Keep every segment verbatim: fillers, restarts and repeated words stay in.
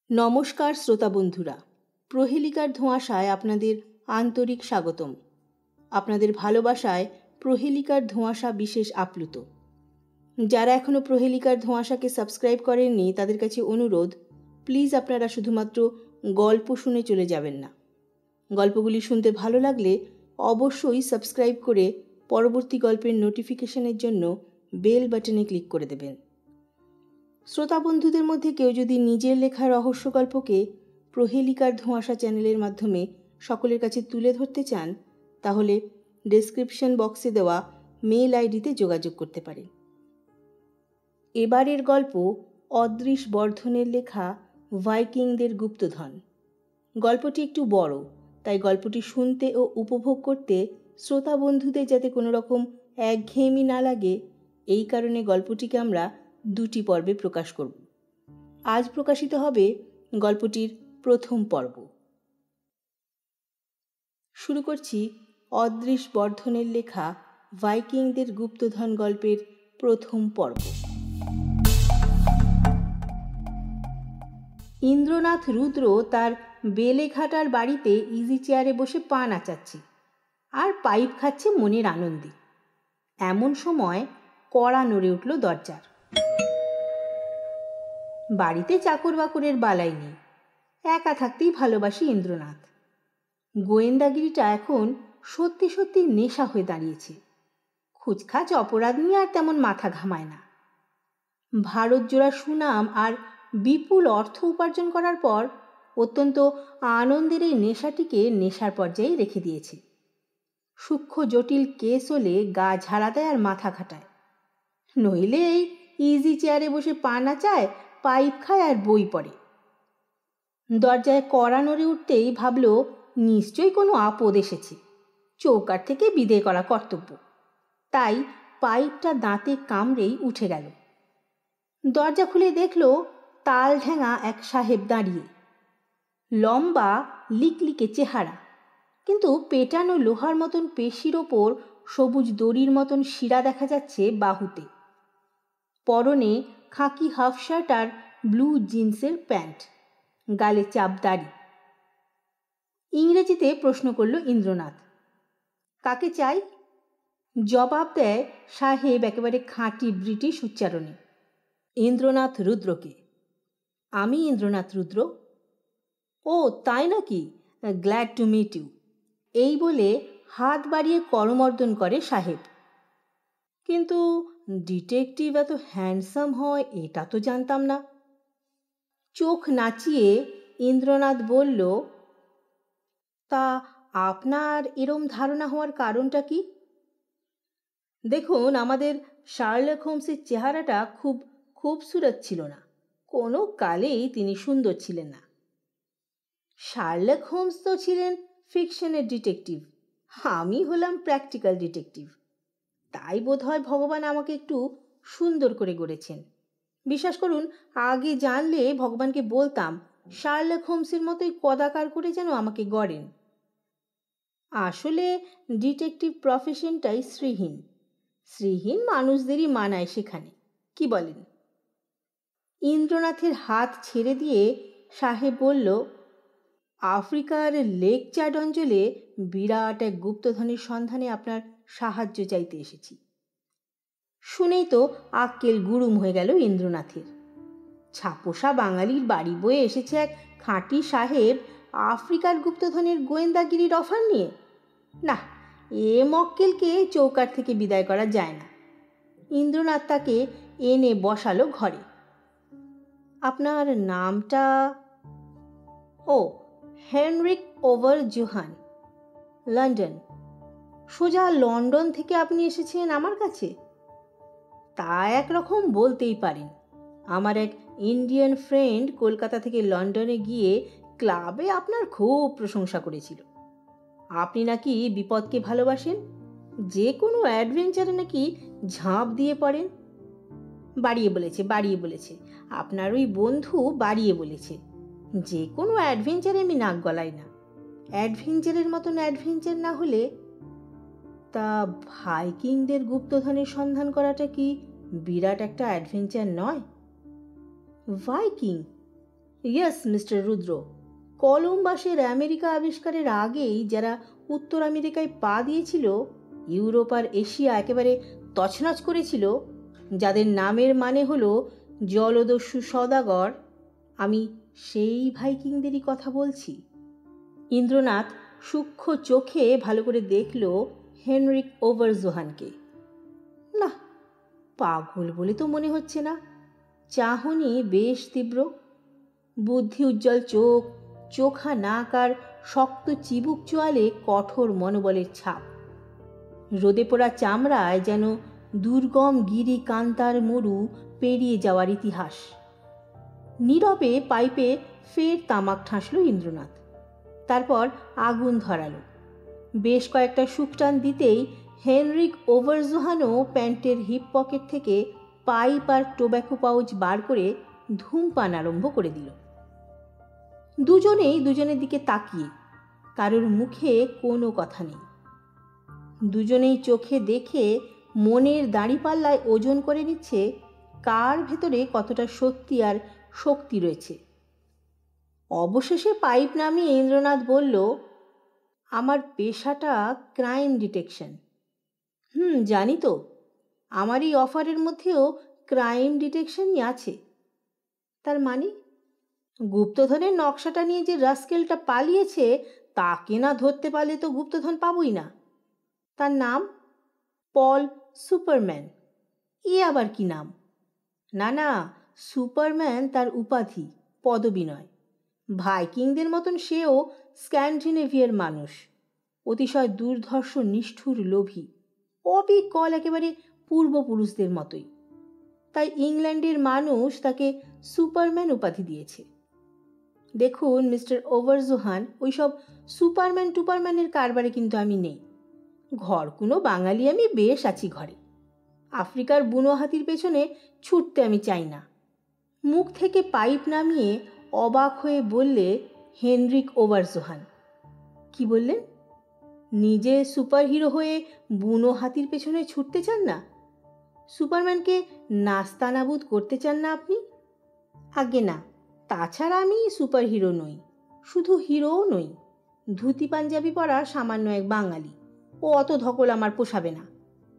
নমস্কার শ্রোতা বন্ধুরা, প্রহেলিকার ধোঁয়াশায় আপনাদের আন্তরিক স্বাগতম। আপনাদের ভালোবাসায় প্রহেলিকার ধোঁয়াশা বিশেষ আপ্লুত। যারা এখনও প্রহেলিকার ধোঁয়াশাকে সাবস্ক্রাইব করেননি তাদের কাছে অনুরোধ, প্লিজ আপনারা শুধুমাত্র গল্প শুনে চলে যাবেন না। গল্পগুলি শুনতে ভালো লাগলে অবশ্যই সাবস্ক্রাইব করে পরবর্তী গল্পের নোটিফিকেশনের জন্য বেল বাটনে ক্লিক করে দেবেন। শ্রোতা বন্ধুদের মধ্যে কেউ যদি নিজের লেখা রহস্য গল্পকে প্রহেলিকার ধোঁয়াশা চ্যানেলের মাধ্যমে সকলের কাছে তুলে ধরতে চান, তাহলে ডেসক্রিপশন বক্সে দেওয়া মেল আইডিতে যোগাযোগ করতে পারেন। এবারের গল্প অদৃশ বর্ধনের লেখা ভাইকিংদের গুপ্তধন। গল্পটি একটু বড়, তাই গল্পটি শুনতে ও উপভোগ করতে শ্রোতা বন্ধুদের যাতে কোনো রকম একঘেয়েমি না লাগে, এই কারণে গল্পটিকে আমরা দুটি পর্বে প্রকাশ করব। আজ প্রকাশিত হবে গল্পটির প্রথম পর্ব। শুরু করছি অদৃশ বর্ধনের লেখা ভাইকিংদের গুপ্তধন গল্পের প্রথম পর্ব। ইন্দ্রনাথ রুদ্র তার বেলেঘাটার বাড়িতে ইজি চেয়ারে বসে পা নাচাচ্ছে আর পাইপ খাচ্ছে মনের আনন্দে। এমন সময় কড়া নড়ে উঠল দরজার। বাড়িতে চাকর বাকরের বালাই নেই, একা থাকতেই ভালোবাসি ইন্দ্রনাথ। গোয়েন্দাগিরিটা এখন সত্যি সত্যি নেশা হয়ে দাঁড়িয়েছে। খুচখাচ অপরাধ নিয়ে আর তেমন মাথা ঘামায় না। ভারত জোড়া সুনাম আর বিপুল অর্থ উপার্জন করার পর অত্যন্ত আনন্দের এই নেশাটিকে নেশার পর্যায়ে রেখে দিয়েছে। সূক্ষ্ম জটিল কেস হলে গা ঝাড়া দেয় আর মাথা খাটায়, নইলে এই ইজি চেয়ারে বসে পা নাচায়, পাইপ খায় আর বই পড়ে। দরজায় কড়া নড়ে উঠতেই ভাবল নিশ্চয়ই কোনো আপদ এসেছে, চৌকাঠ থেকে বিদেয় করা কর্তব্য। তাই পাইপটা দাঁতে কামড়েই উঠে গেল। দরজা খুলে দেখল তাল ঢেঙা এক সাহেব দাঁড়িয়ে। লম্বা লিকলিকে চেহারা, কিন্তু পেটানো লোহার মতন পেশির ওপর সবুজ দড়ির মতন শিরা দেখা যাচ্ছে বাহুতে। পরনে খাকি হাফ শার্ট আর ব্লু জিন্সের প্যান্ট, গালে চাপ দাড়ি। ইংরেজিতে প্রশ্ন করল ইন্দ্রনাথ, কাকে চাই? জবাব দেয় সাহেব একেবারে খাঁটি ব্রিটিশ উচ্চারণে, ইন্দ্রনাথ রুদ্রকে। আমি ইন্দ্রনাথ রুদ্র। ও তাই নাকি, গ্ল্যাড টু মিট ইউ। এই বলে হাত বাড়িয়ে করমর্দন করে সাহেব। কিন্তু ডিটেকটিভ এত হ্যান্ডসাম হয় এটা তো জানতাম না। চোখ নাচিয়ে ইন্দ্রনাথ বলল, তা আপনার এরম ধারণা হওয়ার কারণটা কি? দেখুন, আমাদের শার্লক হোমসের চেহারাটা খুব খুবসুরত ছিল না, কোনো কালেই তিনি সুন্দর ছিলেন না। শার্লক হোমস তো ছিলেন ফিকশনের ডিটেকটিভ, আমি হলাম প্র্যাকটিক্যাল ডিটেকটিভ। তাই বোধ হয় ভগবান আমাকে একটু সুন্দর করে গড়েছেন। বিশ্বাস করুন, আগে জানলে ভগবানকে বলতাম শার্লক হোমসের মতোই কদাকার করে যেন আমাকে গড়েন। আসলে ডিটেকটিভ প্রফেশনটাই শ্রীহীন। শ্রীহীন মানুষদেরই মানায় সেখানে, কি বলেন? ইন্দ্রনাথের হাত ছেড়ে দিয়ে সাহেব বলল, আফ্রিকার লেক চাড অঞ্চলে বিরাট এক গুপ্তধনের সন্ধানে আপনার সাহায্য চাইতে এসেছি। শুনেই তো আক্কেল গুরুম হয়ে গেল ইন্দ্রনাথের। ছাপোষা বাঙালির বাড়ি বয়ে এসেছে এক খাঁটি সাহেব আফ্রিকার গুপ্তধনের গোয়েন্দাগিরির অফার নিয়ে। না, এ মক্কেলকে চৌকাঠ থেকে বিদায় করা যায় না। ইন্দ্রনাথ তাকে এনে বসালো ঘরে। আপনার নামটা? ও, হেনরিক ওভার জোহান, লন্ডন। সোজা লন্ডন থেকে আপনি এসেছেন আমার কাছে? তা একরকম বলতেই পারেন। আমার এক ইন্ডিয়ান ফ্রেন্ড কলকাতা থেকে লন্ডনে গিয়ে ক্লাবে আপনার খুব প্রশংসা করেছিল। আপনি নাকি বিপদকে ভালোবাসেন, যে কোনো অ্যাডভেঞ্চারে নাকি ঝাঁপ দিয়ে পড়েন। বাড়িয়ে বলেছে বাড়িয়ে বলেছে আপনার ওই বন্ধু বাড়িয়ে বলেছে। যে কোনো অ্যাডভেঞ্চারে আমি নাক গলাই না। অ্যাডভেঞ্চারের মতন অ্যাডভেঞ্চার না হলে। তা ভাইকিংদের গুপ্তধনের সন্ধান করাটা কি বিরাট একটা অ্যাডভেঞ্চার নয়? ভাইকিং ইয়েস মিস্টার রুদ্র, কলম্বাসের আমেরিকা আবিষ্কারের আগেই যারা উত্তর আমেরিকায় পা দিয়েছিল, ইউরোপ আর এশিয়া একেবারে তছনছ করেছিল, যাদের নামের মানে হলো জলদস্যু সওদাগর, আমি সেই ভাইকিংদেরই কথা বলছি। ইন্দ্রনাথ সূক্ষ্ম চোখে ভালো করে দেখল হেনরিক ওভারজোহানকে। না, পাগল বলে তো মনে হচ্ছে না। চাহনি বেশ তীব্র, বুদ্ধি উজ্জ্বল চোখ, চোখা নাক আর শক্ত চিবুক চোয়ালে কঠোর মনোবলের ছাপ। রোদে পোড়া চামড়ায় যেন দুর্গম গিরি কান্তার মরু পেরিয়ে যাওয়ার ইতিহাস। নীরবে পাইপে ফের তামাক ঠাসল ইন্দ্রনাথ। তারপর আগুন ধরালো। বেশ কয়েকটা শুকটান দিতেই হেনরিক ওভারজোহানও প্যান্টের হিপ পকেট থেকে পাইপ আর টোব্যাকো পাউচ বার করে ধূমপান আরম্ভ করে দিল। দুজনেই দুজনের দিকে তাকিয়ে, কারোর মুখে কোনো কথা নেই। দুজনেই চোখে দেখে মনের দাঁড়িপাল্লায় ওজন করে নিচ্ছে কার ভেতরে কতটা সত্যি আর শক্তি রয়েছে। অবশেষে পাইপ নামিয়ে ইন্দ্রনাথ বলল, আমার পেশাটা ক্রাইম ডিটেকশন। হুম জানি তো, আমার এই অফারের মধ্যেও ক্রাইম ডিটেকশনই আছে। তার মানে গুপ্তধনের নকশাটা নিয়ে যে রাস্কেলটা পালিয়েছে তাকে না ধরতে পারলে তো গুপ্তধন পাবই না। তার নাম পল সুপারম্যান। এ আবার কি নাম? না না, সুপারম্যান তার উপাধি, পদবী নয়। ভাইকিংদের মতন সেও স্ক্যান্ডিনেভিয়ার মানুষ, অতিশয় দুর্ধর্ষ, নিষ্ঠুর, লোভী, অবিকল, একেবারে পূর্বপুরুষদের মতোই। তাই ইংল্যান্ডের মানুষ তাকে সুপারম্যান উপাধি দিয়েছে। দেখুন মিস্টার ওভারজোহান, ওইসব সুপারম্যান টুপারম্যানের কারবারে কিন্তু আমি নেই। ঘর কোনো বাঙালি আমি বেশ আছি ঘরে। আফ্রিকার বুনো হাতির পেছনে ছুটতে আমি চাই না। মুখ থেকে পাইপ নামিয়ে অবাক হয়ে বললে হেনরিক ওভারজোহান। কি বললেন? নিজে সুপারহিরো হয়ে বুনো হাতির পেছনে ছুটতে চান না? সুপারম্যানকে নাস্তানাবুদ করতে চান না আপনি? আগে না, তাছাড়া আমি সুপারহিরো নই, শুধু হিরোও নই। ধুতি পাঞ্জাবি পরা সামান্য এক বাঙালি, ও অত ধকল আমার পোষাবে না।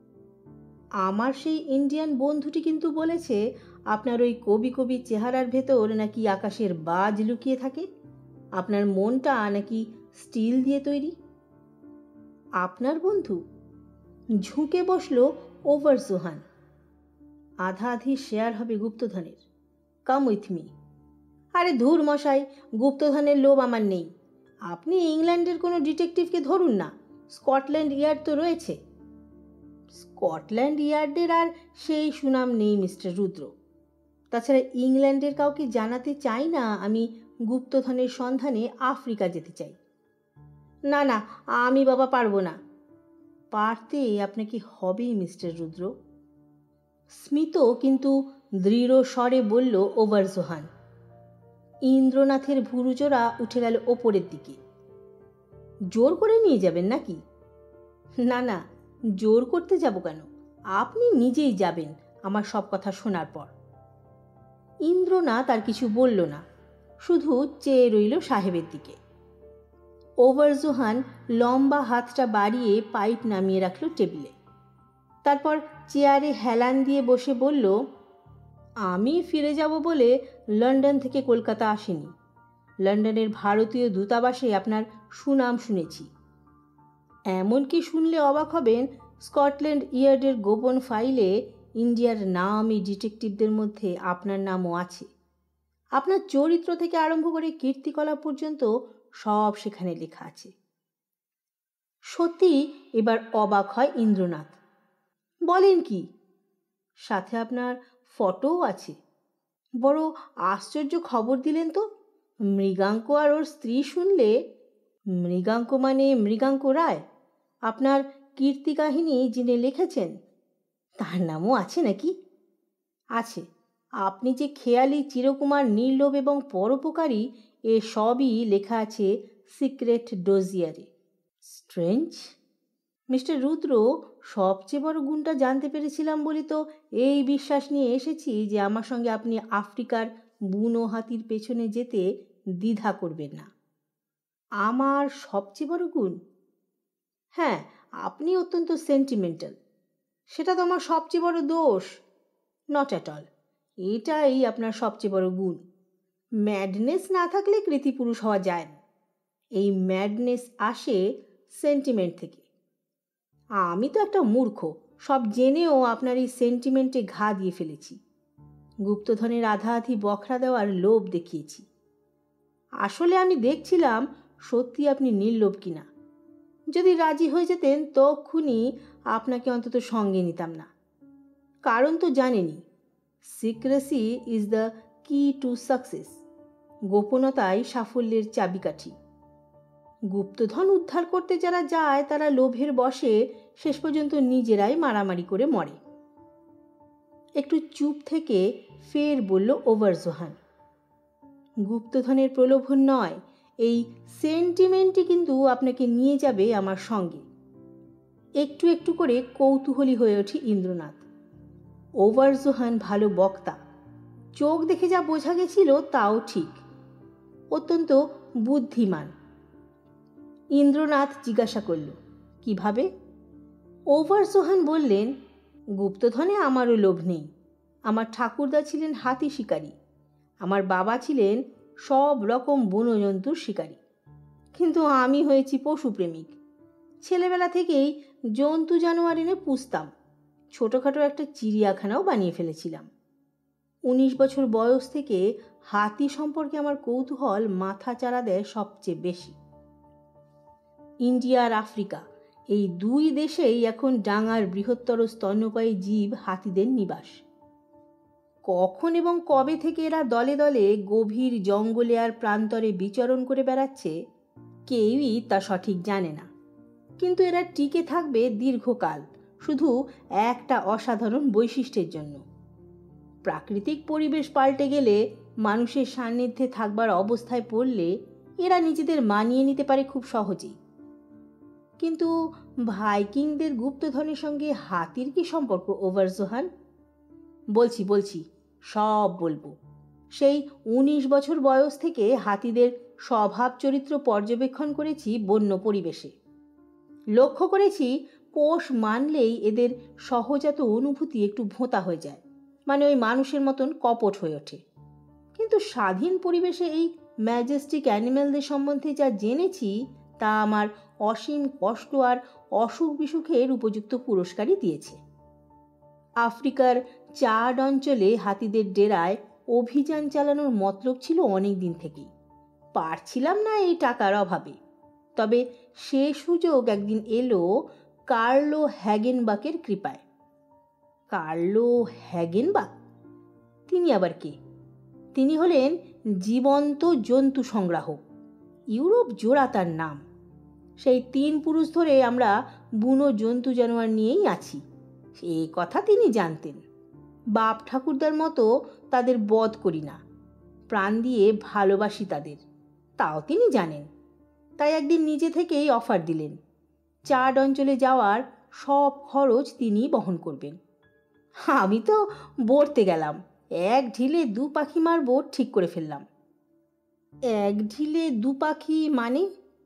আমার সেই ইন্ডিয়ান বন্ধুটি কিন্তু বলেছে আপনার ওই কবি কবি চেহারার ভেতর নাকি আকাশের বাজ লুকিয়ে থাকে, আপনার মনটা নাকি স্টিল দিয়ে তৈরি। আপনার বন্ধু? ঝুঁকে বসল ওভারজোহান। আধা আধি শেয়ার হবে গুপ্তধনের। Come with me. আরে ধুর মশাই, গুপ্তধনের লোভ আমার নেই। আপনি ইংল্যান্ডের কোনো ডিটেকটিভকে ধরুন না, স্কটল্যান্ড ইয়ার্ড তো রয়েছে। স্কটল্যান্ড ইয়ার্ডের আর সেই সুনাম নেই মিস্টার রুদ্র। তাছাড়া ইংল্যান্ডের কাউকে জানাতে চাই না আমি গুপ্তধনের সন্ধানে আফ্রিকা যেতে চাই। না না, আমি বাবা পারবো না। পারতে আপনাকে হবেই মিস্টার রুদ্র। স্মিত কিন্তু দৃঢ় স্বরে বলল ওভারজোহান। ইন্দ্রনাথের ভুরুজোড়া উঠে গেল ওপরের দিকে। জোর করে নিয়ে যাবেন নাকি? না না, জোর করতে যাব কেন, আপনি নিজেই যাবেন আমার সব কথা শোনার পর। ইন্দ্রনাথ আর কিছু বলল না, শুধু চেয়ে রইল সাহেবের দিকে। ওভারজোহান লম্বা হাতটা বাড়িয়ে পাইপ নামিয়ে রাখল টেবিলে। তারপর চেয়ারে হেলান দিয়ে বসে বলল, আমি ফিরে যাব বলে লন্ডন থেকে কলকাতা আসিনি। লন্ডনের ভারতীয় দূতাবাসে আপনার সুনাম শুনেছি। এমনকি শুনলে অবাক হবেন, স্কটল্যান্ড ইয়ার্ডের গোপন ফাইলে ইন্ডিয়ার নামী ডিটেকটিভদের মধ্যে আপনার নামও আছে। আপনার চরিত্র থেকে আরম্ভ করে কীর্তিকলাপ পর্যন্ত সব সেখানে লেখা আছে। সত্যি এবার অবাক হয় ইন্দ্রনাথ। বলেন কি? সাথে আপনার ফটোও আছে? বড় আশ্চর্য খবর দিলেন তো। মৃগাঙ্ক আর ওর স্ত্রী শুনলে। মৃগাঙ্ক মানে মৃগাঙ্ক রায়, আপনার কীর্তি কাহিনী যিনি লিখেছেন, তার নামও আছে নাকি? আছে। আপনি যে খেয়ালি, চিরকুমার, নির্লোভ এবং পরোপকারী, এ সবই লেখা আছে সিক্রেট ডোজিয়ারে। স্ট্রেঞ্জ। মিস্টার রুদ্র, সবচেয়ে বড় গুণটা জানতে পেরেছিলাম বলে তো এই বিশ্বাস নিয়ে এসেছি যে আমার সঙ্গে আপনি আফ্রিকার বুনো হাতির পেছনে যেতে দ্বিধা করবেন না। আমার সবচেয়ে বড় গুণ? হ্যাঁ, আপনি অত্যন্ত সেন্টিমেন্টাল। সেটা তো আমার সবচেয়ে বড় দোষ? Not at all. এটাই আপনার সবচেয়ে বড় গুণ। ম্যাডনেস না থাকলে কৃতিপুরুষ হওয়া যায় না। এই ম্যাডনেস আসে সেন্টিমেন্ট থেকে। আমি তো একটা মূর্খ, সব জেনেও আপনার এই সেন্টিমেন্টে ঘা দিয়ে ফেলেছি। গুপ্তধনের আধা আধি বখরা দেওয়ার লোভ দেখিয়েছি। আসলে আমি দেখছিলাম সত্যি আপনি নির্লোভ কিনা। যদি রাজি হয়ে যেতেন তখনই আপনাকে অন্তত সঙ্গে নিতাম না। কারণ তো জানেনই, secrecy is the key to success. গোপনতাই সাফল্যের চাবিকাঠি। গুপ্তধন উদ্ধার করতে যারা যায় তারা লোভের বশে শেষ পর্যন্ত নিজেরাই মারামারি করে মরে। একটু চুপ থেকে ফের বলল ওভারজোহান, গুপ্তধনের প্রলোভন নয়, এই সেন্টিমেন্টই কিন্তু আপনাকে নিয়ে যাবে আমার সঙ্গে। একটু একটু করে কৌতূহলী হয়ে ওঠে ইন্দ্রনাথ। ওভারজোহান ভালো বক্তা। চোখ দেখে যা বোঝা গেছিল তাও ঠিক। অত্যন্ত বুদ্ধিমান। ইন্দ্রনাথ জিজ্ঞাসা করল, কিভাবে? ওভারজোহান বললেন, গুপ্তধনে আমারও লোভ নেই। আমার ঠাকুরদা ছিলেন হাতি শিকারী, আমার বাবা ছিলেন সব রকম বন্যজন্তুর শিকারী। কিন্তু আমি হয়েছি পশুপ্রেমিক। ছেলেবেলা থেকেই জন্তু জানোয়ার এনে পুষতাম। ছোটোখাটো একটা চিড়িয়াখানাও বানিয়ে ফেলেছিলাম। উনিশ বছর বয়স থেকে হাতি সম্পর্কে আমার কৌতূহল মাথা চাড়া দেয় সবচেয়ে বেশি। ইন্ডিয়া আর আফ্রিকা এই দুই দেশেই এখন ডাঙার বৃহত্তর স্তন্যপায়ী জীব হাতিদের নিবাস। কখন এবং কবে থেকে এরা দলে দলে গভীর জঙ্গলে আর প্রান্তরে বিচরণ করে বেড়াচ্ছে কেউই তা সঠিক জানে না। কিন্তু এরা টিকে থাকবে দীর্ঘকাল শুধু একটা অসাধারণ বৈশিষ্ট্যের জন্য। প্রাকৃতিক পরিবেশ পাল্টে গেলে, মানুষের সান্নিধ্যে থাকবার অবস্থায় পড়লে এরা নিজেদের মানিয়ে নিতে পারে খুব সহজেই। কিন্তু ভাইকিংদের গুপ্তধনের সঙ্গে হাতির কি সম্পর্ক ওভারজোহান? বলছি বলছি সব বলবো। সেই উনিশ বছর বয়স থেকে হাতিদের স্বভাব চরিত্র পর্যবেক্ষণ করেছি বন্য পরিবেশে। লক্ষ্য করেছি পোষ মানলেই এদের সহজাত অনুভূতি একটু ভোঁতা হয়ে যায়, মানে ওই মানুষের মতন কপট হয়ে ওঠে। কিন্তু স্বাধীন পরিবেশে এই ম্যাজেস্টিক অ্যানিম্যালদের সম্বন্ধে যা জেনেছি তা আমার অসীম কষ্ট আর অসুখ বিসুখের উপযুক্ত পুরস্কারই দিয়েছে। আফ্রিকার চাড অঞ্চলে হাতিদের ডেরায় অভিযান চালানোর মতলব ছিল অনেক দিন থেকেই। পারছিলাম না এই টাকার অভাবে। তবে সে সুযোগ একদিন এলো কার্লো হ্যাগেনবাকের কৃপায়। Carlo Hagenbeck? তিনি আবার কে? তিনি হলেন জীবন্ত জন্তু সংগ্রাহক। ইউরোপ জোড়া তার নাম। সেই তিন পুরুষ ধরে আমরা বুনো জন্তু জানোয়ার নিয়েই আছি, এই কথা তিনি জানতেন। বাপ ঠাকুরদার মতো তাদের বধ করি না, প্রাণ দিয়ে ভালোবাসি তাদের, তাও তিনি জানেন। তাই একদিন নিজে থেকেই অফার দিলেন, চাড অঞ্চলে যাওয়ার সব খরচ তিনি বহন করবেন। আমি তো বলতে গেলাম, এক ঢিলে দু পাখি মারবো ঠিক করে ফেললাম। এক ঢিলে দু পাখি মানে?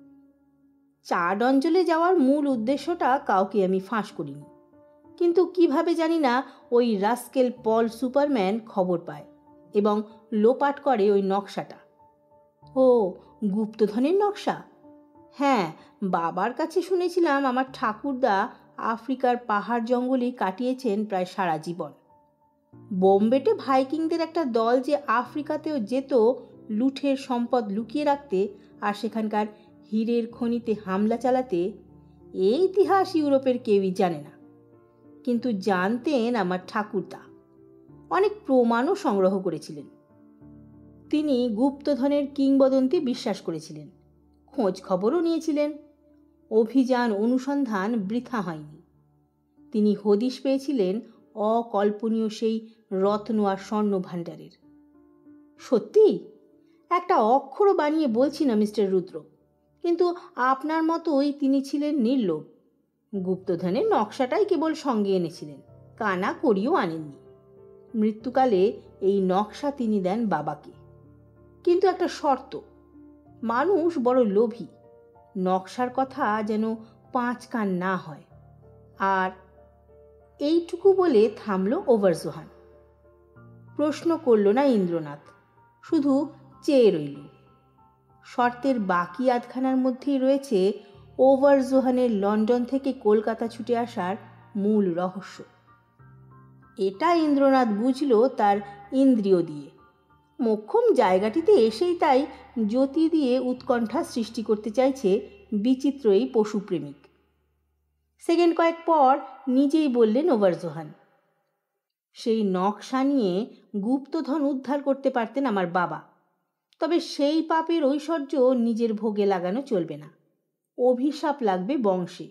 চাড অঞ্চলে যাওয়ার মূল উদ্দেশ্যটা কাউকে আমি ফাঁস করিনি, কিন্তু কিভাবে জানি না ওই রাস্কেল পল সুপারম্যান খবর পায় এবং লোপাট করে ওই নকশাটা। ও, গুপ্তধনের নকশা? হ্যাঁ, বাবার কাছে শুনেছিলাম আমার ঠাকুরদা আফ্রিকার পাহাড় জঙ্গলেই কাটিয়েছেন প্রায় সারা জীবন। বোম্বেতে ভাইকিংদের একটা দল যে আফ্রিকাতেও যেত লুঠের সম্পদ লুকিয়ে রাখতে আর সেখানকার হীরের খনিতে হামলা চালাতে, এই ইতিহাস ইউরোপের কেউই জানে না। কিন্তু জানতেন আমার ঠাকুরদা। অনেক প্রমাণও সংগ্রহ করেছিলেন। তিনি গুপ্তধনের কিংবদন্তি বিশ্বাস করেছিলেন, খোঁজ খবরও নিয়েছিলেন। অভিযান অনুসন্ধান বৃথা হয়নি। তিনি হদিশ পেয়েছিলেন অকল্পনীয় সেই রত্ন আর স্বর্ণ ভাণ্ডারের। সত্যি একটা অক্ষরও বানিয়ে বলছি না মিস্টার রুদ্র, কিন্তু আপনার মতোই তিনি ছিলেন নির্লোভ। গুপ্তধনের নকশাটাই কেবল সঙ্গে এনেছিলেন, কানা করিও আনেননি। মৃত্যুকালে এই নকশা তিনি দেন বাবাকে, কিন্তু একটা শর্ত, মানুষ বড় লোভী, নকশার কথা যেন পাঁচ কান না হয়। আর এইটুকু বলে থামল ওভারজোহান। প্রশ্ন করল না ইন্দ্রনাথ, শুধু চেয়ে রইল। শর্তের বাকি আধখানার মধ্যেই রয়েছে ওভারজোহানের লন্ডন থেকে কলকাতা ছুটে আসার মূল রহস্য। এটা ইন্দ্রনাথ বুঝল তার ইন্দ্রিয় দিয়ে। মোক্ষম জায়গাটিতে এসেই তাই জ্যোতি দিয়ে উৎকণ্ঠা সৃষ্টি করতে চাইছে বিচিত্র এই পশুপ্রেমিক। সেকেন্ড কয়েক পর নিজেই বললেন ওভারজোহান, সেই নকশা নিয়ে গুপ্তধন উদ্ধার করতে পারতেন আমার বাবা, তবে সেই পাপের ঐশ্বর্য নিজের ভোগে লাগানো চলবে না, অভিশাপ লাগবে বংশে।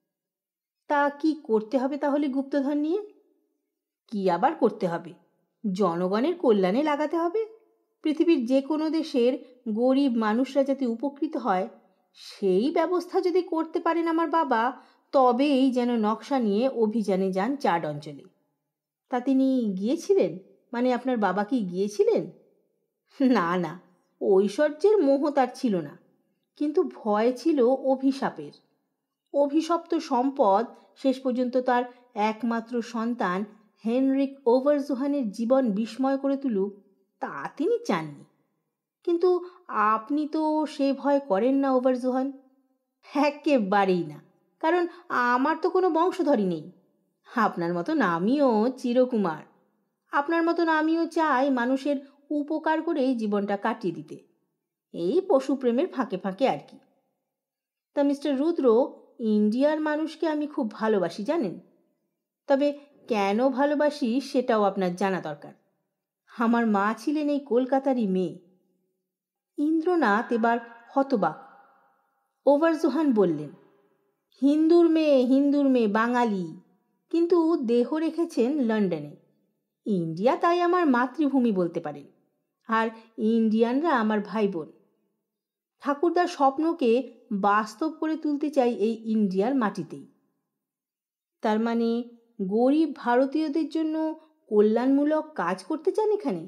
তা কি করতে হবে তাহলে গুপ্তধন নিয়ে? কি আবার করতে হবে? জনগণের কল্যাণে লাগাতে হবে। পৃথিবীর যে কোনো দেশের গরিব মানুষরা যাতে উপকৃত হয় সেই ব্যবস্থা যদি করতে পারেন আমার বাবা, তবেই যেন নকশা নিয়ে অভিযানে যান চাড অঞ্চলে। তা তিনি গিয়েছিলেন? মানে আপনার বাবা কি গিয়েছিলেন? না না, ঐশ্বর্যের মোহ তার ছিল না, কিন্তু ভয় ছিল অভিশাপের। অভিশপ্ত সম্পদ শেষ পর্যন্ত তার একমাত্র সন্তান হেনরিক ওভারজোহানের জীবন বিস্ময় করে তুলুক, তা তিনি চাননি। কিন্তু আপনি তো সে ভয় করেন না ওভারজোহান? একেবারেই না, কারণ আমার তো কোনো বংশধরই নেই। আপনার মতন আমিও চিরকুমার, আপনার মতন আমিও চাই মানুষের উপকার করেই জীবনটা কাটিয়ে দিতে, এই পশুপ্রেমের ফাঁকে ফাঁকে আর কি। তা মিস্টার রুদ্র, ইন্ডিয়ার মানুষকে আমি খুব ভালোবাসি জানেন, তবে কেন ভালোবাসি সেটাও আপনার জানা দরকার। আমার মা ছিলেন এই কলকাতারই মেয়ে। ইন্দ্রনাথ এবার হতবাক। ওভারজোহান বললেন, হিন্দুর মেয়ে, হিন্দুর মেয়ে, বাঙালি, কিন্তু দেহ রেখেছেন লন্ডনে। ইন্ডিয়া তাই আমার মাতৃভূমি বলতে পারেন, আর ইন্ডিয়ানরা আমার ভাই বোন। ঠাকুরদার স্বপ্নকে বাস্তব করে তুলতে চাই এই ইন্ডিয়ার মাটিতেই। তার মানে গরিব ভারতীয়দের জন্য কল্যাণমূলক কাজ করতে চান এখানে?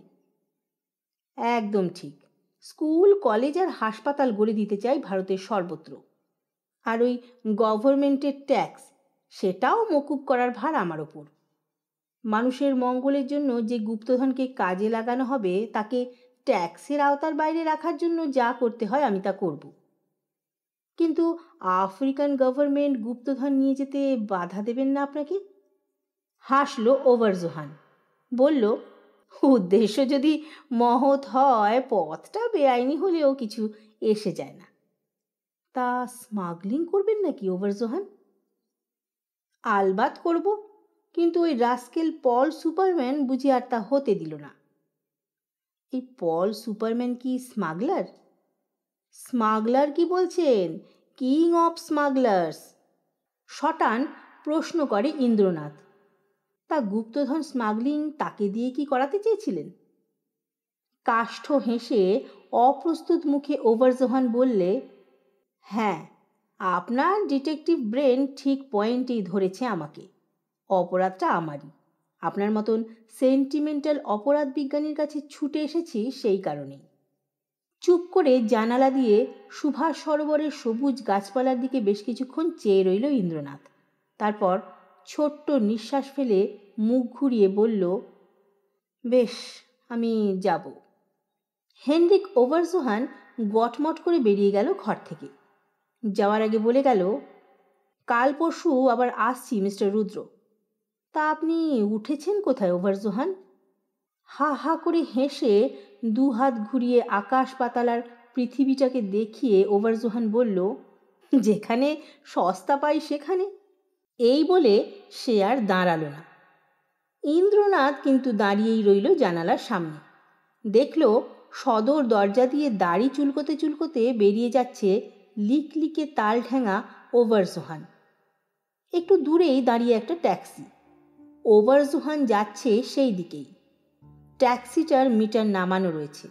একদম ঠিক। স্কুল, কলেজ আর হাসপাতাল গড়ে দিতে চাই ভারতের সর্বত্র। আর ওই গভর্নমেন্টের ট্যাক্স, সেটাও মকুব করার ভার আমার ওপর। মানুষের মঙ্গলের জন্য যে গুপ্তধনকে কাজে লাগানো হবে তাকে ট্যাক্সের আওতার বাইরে রাখার জন্য যা করতে হয় আমি তা করব। কিন্তু আফ্রিকান গভর্নমেন্ট গুপ্তধন নিয়ে যেতে বাধা দেবেন না আপনাকে? হাসল ওভারজোহান, বলল, উদ্দেশ্য যদি মহৎ হয় পথটা বেআইনি হলেও কিছু এসে যায় না। তা স্মাগলিং করবেন নাকি ওভারজোহান? আলবাত করব, কিন্তু ওই রাস্কেল পল সুপারম্যান বুঝি আর তা হতে দিল না। এই পল সুপারম্যান কি স্মাগলার? স্মাগলার কি বলছেন? King of স্মাগলার্স। শটান প্রশ্ন করে ইন্দ্রনাথ। তা গুপ্তধন স্মাগলিং তাকে দিয়ে কি করাতে চেয়েছিলেন? কাষ্ঠ হেসে অপ্রস্তুত মুখে ওভারজোহান বললে, হ্যাঁ, আপনার ডিটেকটিভ ব্রেন ঠিক পয়েন্টেই ধরেছে আমাকে। অপরাধটা আমারই। আপনার মতন সেন্টিমেন্টাল অপরাধ বিজ্ঞানীর কাছে ছুটে এসেছি সেই কারণেই। চুপ করে জানালা দিয়ে সুভাষ সরোবরের সবুজ গাছপালার দিকে বেশ কিছুক্ষণ চেয়ে রইল ইন্দ্রনাথ। তারপর ছোট্ট নিঃশ্বাস ফেলে মুখ ঘুরিয়ে বলল, বেশ, আমি যাব। হেনরিক ওভারজোহান গটমট করে বেরিয়ে গেল ঘর থেকে। যাওয়ার আগে বলে গেল, কাল পরশু আবার আসছি মিস্টার রুদ্র। তা আপনি উঠেছেন কোথায় ওভারজোহান? হা হা করে হেসে দু হাত ঘুরিয়ে আকাশ পাতাল আর পৃথিবীটাকে দেখিয়ে ওভারজোহান বলল, যেখানে সস্তা পাই সেখানে। এই বলে সে আর দাঁড়ালো না। ইন্দ্রনাথ কিন্তু দাঁড়িয়েই রইল জানালার সামনে। দেখল সদর দরজা দিয়ে দাড়ি চুলকোতে চুলকোতে বেরিয়ে যাচ্ছে লিকলিকে তাল ঠ্যাঙা ওভারজোহান। একটু দূরেই দাঁড়িয়ে একটা ট্যাক্সি। ওভারজোহান যাচ্ছে সেই দিকেই। ট্যাক্সিটার মিটার নামানো রয়েছে।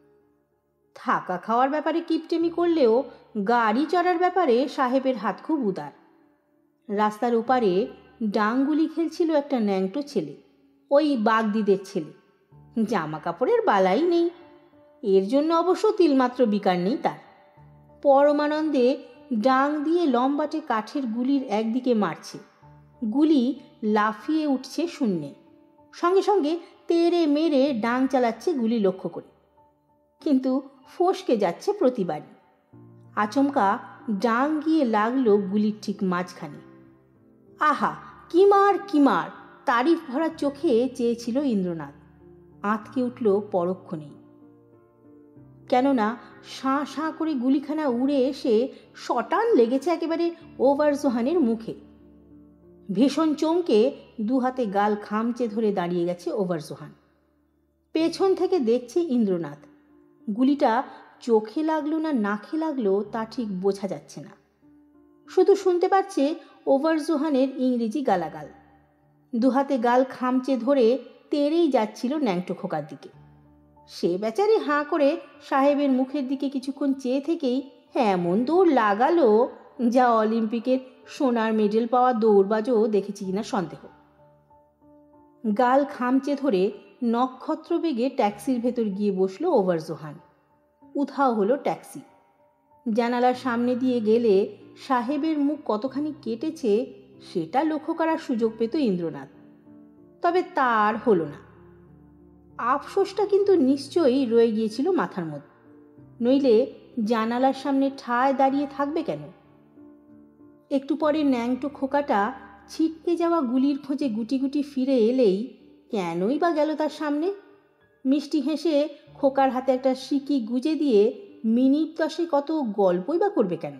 থাকা খাওয়ার ব্যাপারে কিপটেমি করলেও গাড়ি চড়ার ব্যাপারে সাহেবের হাত খুব উদার। রাস্তার ওপারে ডাংগুলি খেলছিল একটা ন্যাংটো ছেলে। ওই বাগদিদের ছেলে। জামা কাপড়ের বালাই নেই, এর জন্য অবশ্য তিলমাত্র বিকার নেই তার। পরমানন্দে ডাং দিয়ে লম্বাটে কাঠের গুলির একদিকে মারছে, গুলি লাফিয়ে উঠছে শূন্যে, সঙ্গে সঙ্গে তেড়ে মেরে ডাং চালাচ্ছে গুলি লক্ষ্য করে, কিন্তু ফসকে যাচ্ছে প্রতিবারই। আচমকা ডাং গিয়ে লাগলো গুলির ঠিক মাঝখানে। আহা, কি মার কি মার! তারিফ ভরা চোখে চেয়েছিল ইন্দ্রনাথ। আঁতকে উঠল পরক্ষণেই, কেননা শাঁ শাঁ করে গুলিখানা উড়ে এসে শটান লেগেছে একেবারে ওভারজোহানের মুখে। ভীষণ চমকে দু হাতে গাল খামচে ধরে দাঁড়িয়ে গেছে ওভারজোহান। পেছন থেকে দেখছে ইন্দ্রনাথ। গুলিটা চোখে লাগলো না নাকে লাগলো তা ঠিক বোঝা যাচ্ছে না, শুধু শুনতে পাচ্ছে ওভারজোহানের ইংরেজি গালাগাল। দু হাতে গাল খামচে ধরে তেড়েই যাচ্ছিল ন্যাংটো খোকার দিকে। সে বেচারি হাঁ করে সাহেবের মুখের দিকে কিছুক্ষণ চেয়ে থেকেই এমন দৌড় লাগালো যা অলিম্পিকের সোনার মেডেল পাওয়া দৌড়বাজও দেখেছি কিনা সন্দেহ। গাল খামচে ধরে নক্ষত্র বেগে ট্যাক্সির ভেতর গিয়ে বসলো ওভারজোহান। উধাও হলো ট্যাক্সি। জানালার সামনে দিয়ে গেলে সাহেবের মুখ কতখানি কেটেছে সেটা লক্ষ্য করার সুযোগ পেত ইন্দ্রনাথ, তবে তার হলো না। আফসোসটা কিন্তু নিশ্চয়ই রয়ে গিয়েছিল মাথার মধ্যে, নইলে জানালার সামনে ঠায় দাঁড়িয়ে থাকবে কেন? একটু পরে ন্যাংটো খোকাটা ছিটকে যাওয়া গুলির খোঁজে গুটি গুটি ফিরে এলেই কেনই বা গেল তার সামনে? মিষ্টি হেসে খোকার হাতে একটা সিকি গুজে দিয়ে মিনিট দশে কত গল্পই বা করবে কেন?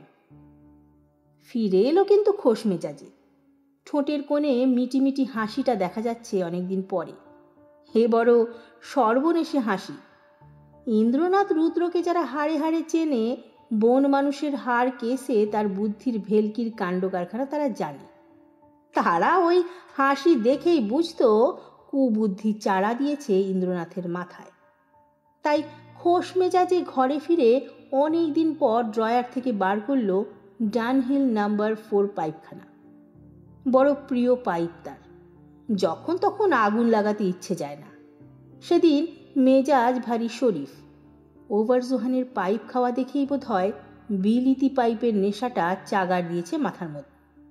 ফিরে এলো কিন্তু খোশ মেজাজে। ঠোঁটের কোণে মিটিমিটি হাসিটা দেখা যাচ্ছে অনেকদিন পরে। হে বড় সর্বনেশে হাসি! ইন্দ্রনাথ রুদ্রকে যারা হাড়ে হাড়ে চেনে, বন মানুষের হাড় কেসে তার বুদ্ধির ভেলকির কাণ্ড কারখানা তারা জানে। তারা ওই হাসি দেখেই বুঝতো কুবুদ্ধি চারা দিয়েছে ইন্দ্রনাথের মাথায়। তাই খোশ মেজাজে ঘরে ফিরে অনেক দিন পর ড্রয়ার থেকে বার করল ডানহিল নাম্বার ফোর পাইপখানা। বড় প্রিয় পাইপ তার, যখন তখন আগুন লাগাতে ইচ্ছে যায় না। সেদিন মেজাজ ভারী শরীফ। ওভারজোহানের পাইপ খাওয়া দেখেই বোধ হয় বিলিতি পাইপের নেশাটা চাগার দিয়েছে মাথার মধ্যে।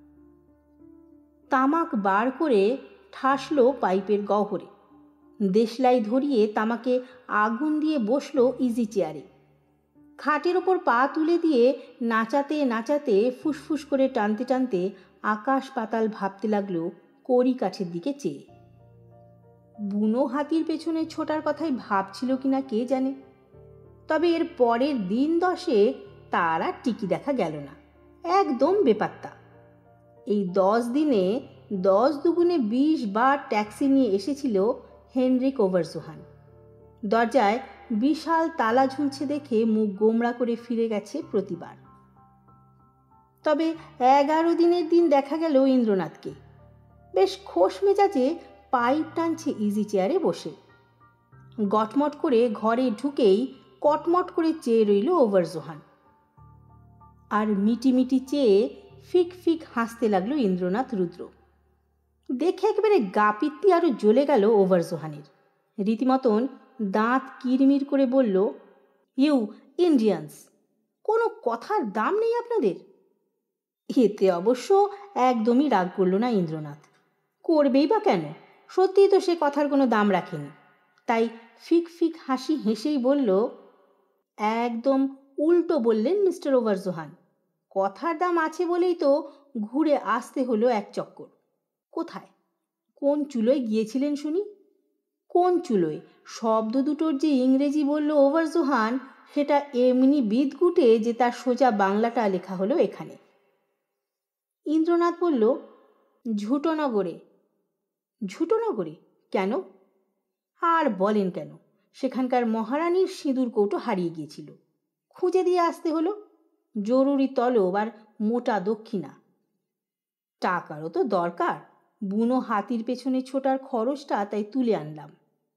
তামাক বার করে ঠাসলো পাইপের গহ্বরে, দেশলাই ধরিয়ে তামাকে আগুন দিয়ে বসলো ইজি চেয়ারে। খাটের ওপর পা তুলে দিয়ে নাচাতে নাচাতে ফুসফুস করে টানতে টানতে আকাশ পাতাল ভাবতে লাগলো কড়ি কাঠের দিকে চেয়ে। বুনো হাতির পেছনে ছোটার কথাই ভাবছিল কিনা কে জানে, তবে এর পরের দিন দশে তার আর টিকি দেখা গেল না, একদম বেপাত্তা। এই দশ দিনে দশ দুগুণে বিশ বার ট্যাক্সি নিয়ে এসেছিল হেনরিক ওভারজোহান। দরজায় বিশাল তালা ঝুলছে দেখে মুখ গোমড়া করে ফিরে গেছে প্রতিবার। তবে এগারো দিনের দিন দেখা গেল ইন্দ্রনাথকে বেশ খোশ মেজাজে পাইপ টানছে ইজি চেয়ারে বসে। গটমট করে ঘরে ঢুকেই কটমট করে চেয়ে রইল ওভারজোহান। আর মিটিমিটি চেয়ে ফিক ফিক হাসতে লাগলো ইন্দ্রনাথ রুদ্র। দেখে একেবারে গা পিত্তি আরো জ্বলে গেল ওভারজোহানের। রীতিমতন দাঁত কিরমির করে বলল, ইউ ইন্ডিয়ানস, কোনো কথার দাম নেই আপনাদের? এতে অবশ্য একদমই রাগ করল না ইন্দ্রনাথ। করবেই বা কেন? সত্যিই তো সে কথার কোনো দাম রাখেনি। তাই ফিক ফিক হাসি হেসেই বলল, একদম উল্টো বললেন মিস্টার ওভারজোহান। কথার দাম আছে বলেই তো ঘুরে আসতে হলো এক চক্কর। কোথায়, কোন চুলোয় গিয়েছিলেন শুনি? কোন চুলোয়? শব্দ দুটোর যে ইংরেজি বলল ওভারজোহান, সেটা এমনি বিদঘুটে যে তার সোজা বাংলাটা লেখা হলো এখানে। ইন্দ্রনাথ বলল, ঝুটোনগরে। ঝুটোনগরে কেন? আর বলেন কেন, সেখানকার মহারানীর সিঁদুর কৌটো হারিয়ে গিয়েছিল, খুঁজে দিয়ে আসতে হলো। জরুরি তলব আর মোটা দক্ষিণা। টাকারও তো দরকার, বুনো হাতির পেছনে ছোটার খরচটা তাই তুলে আনলাম।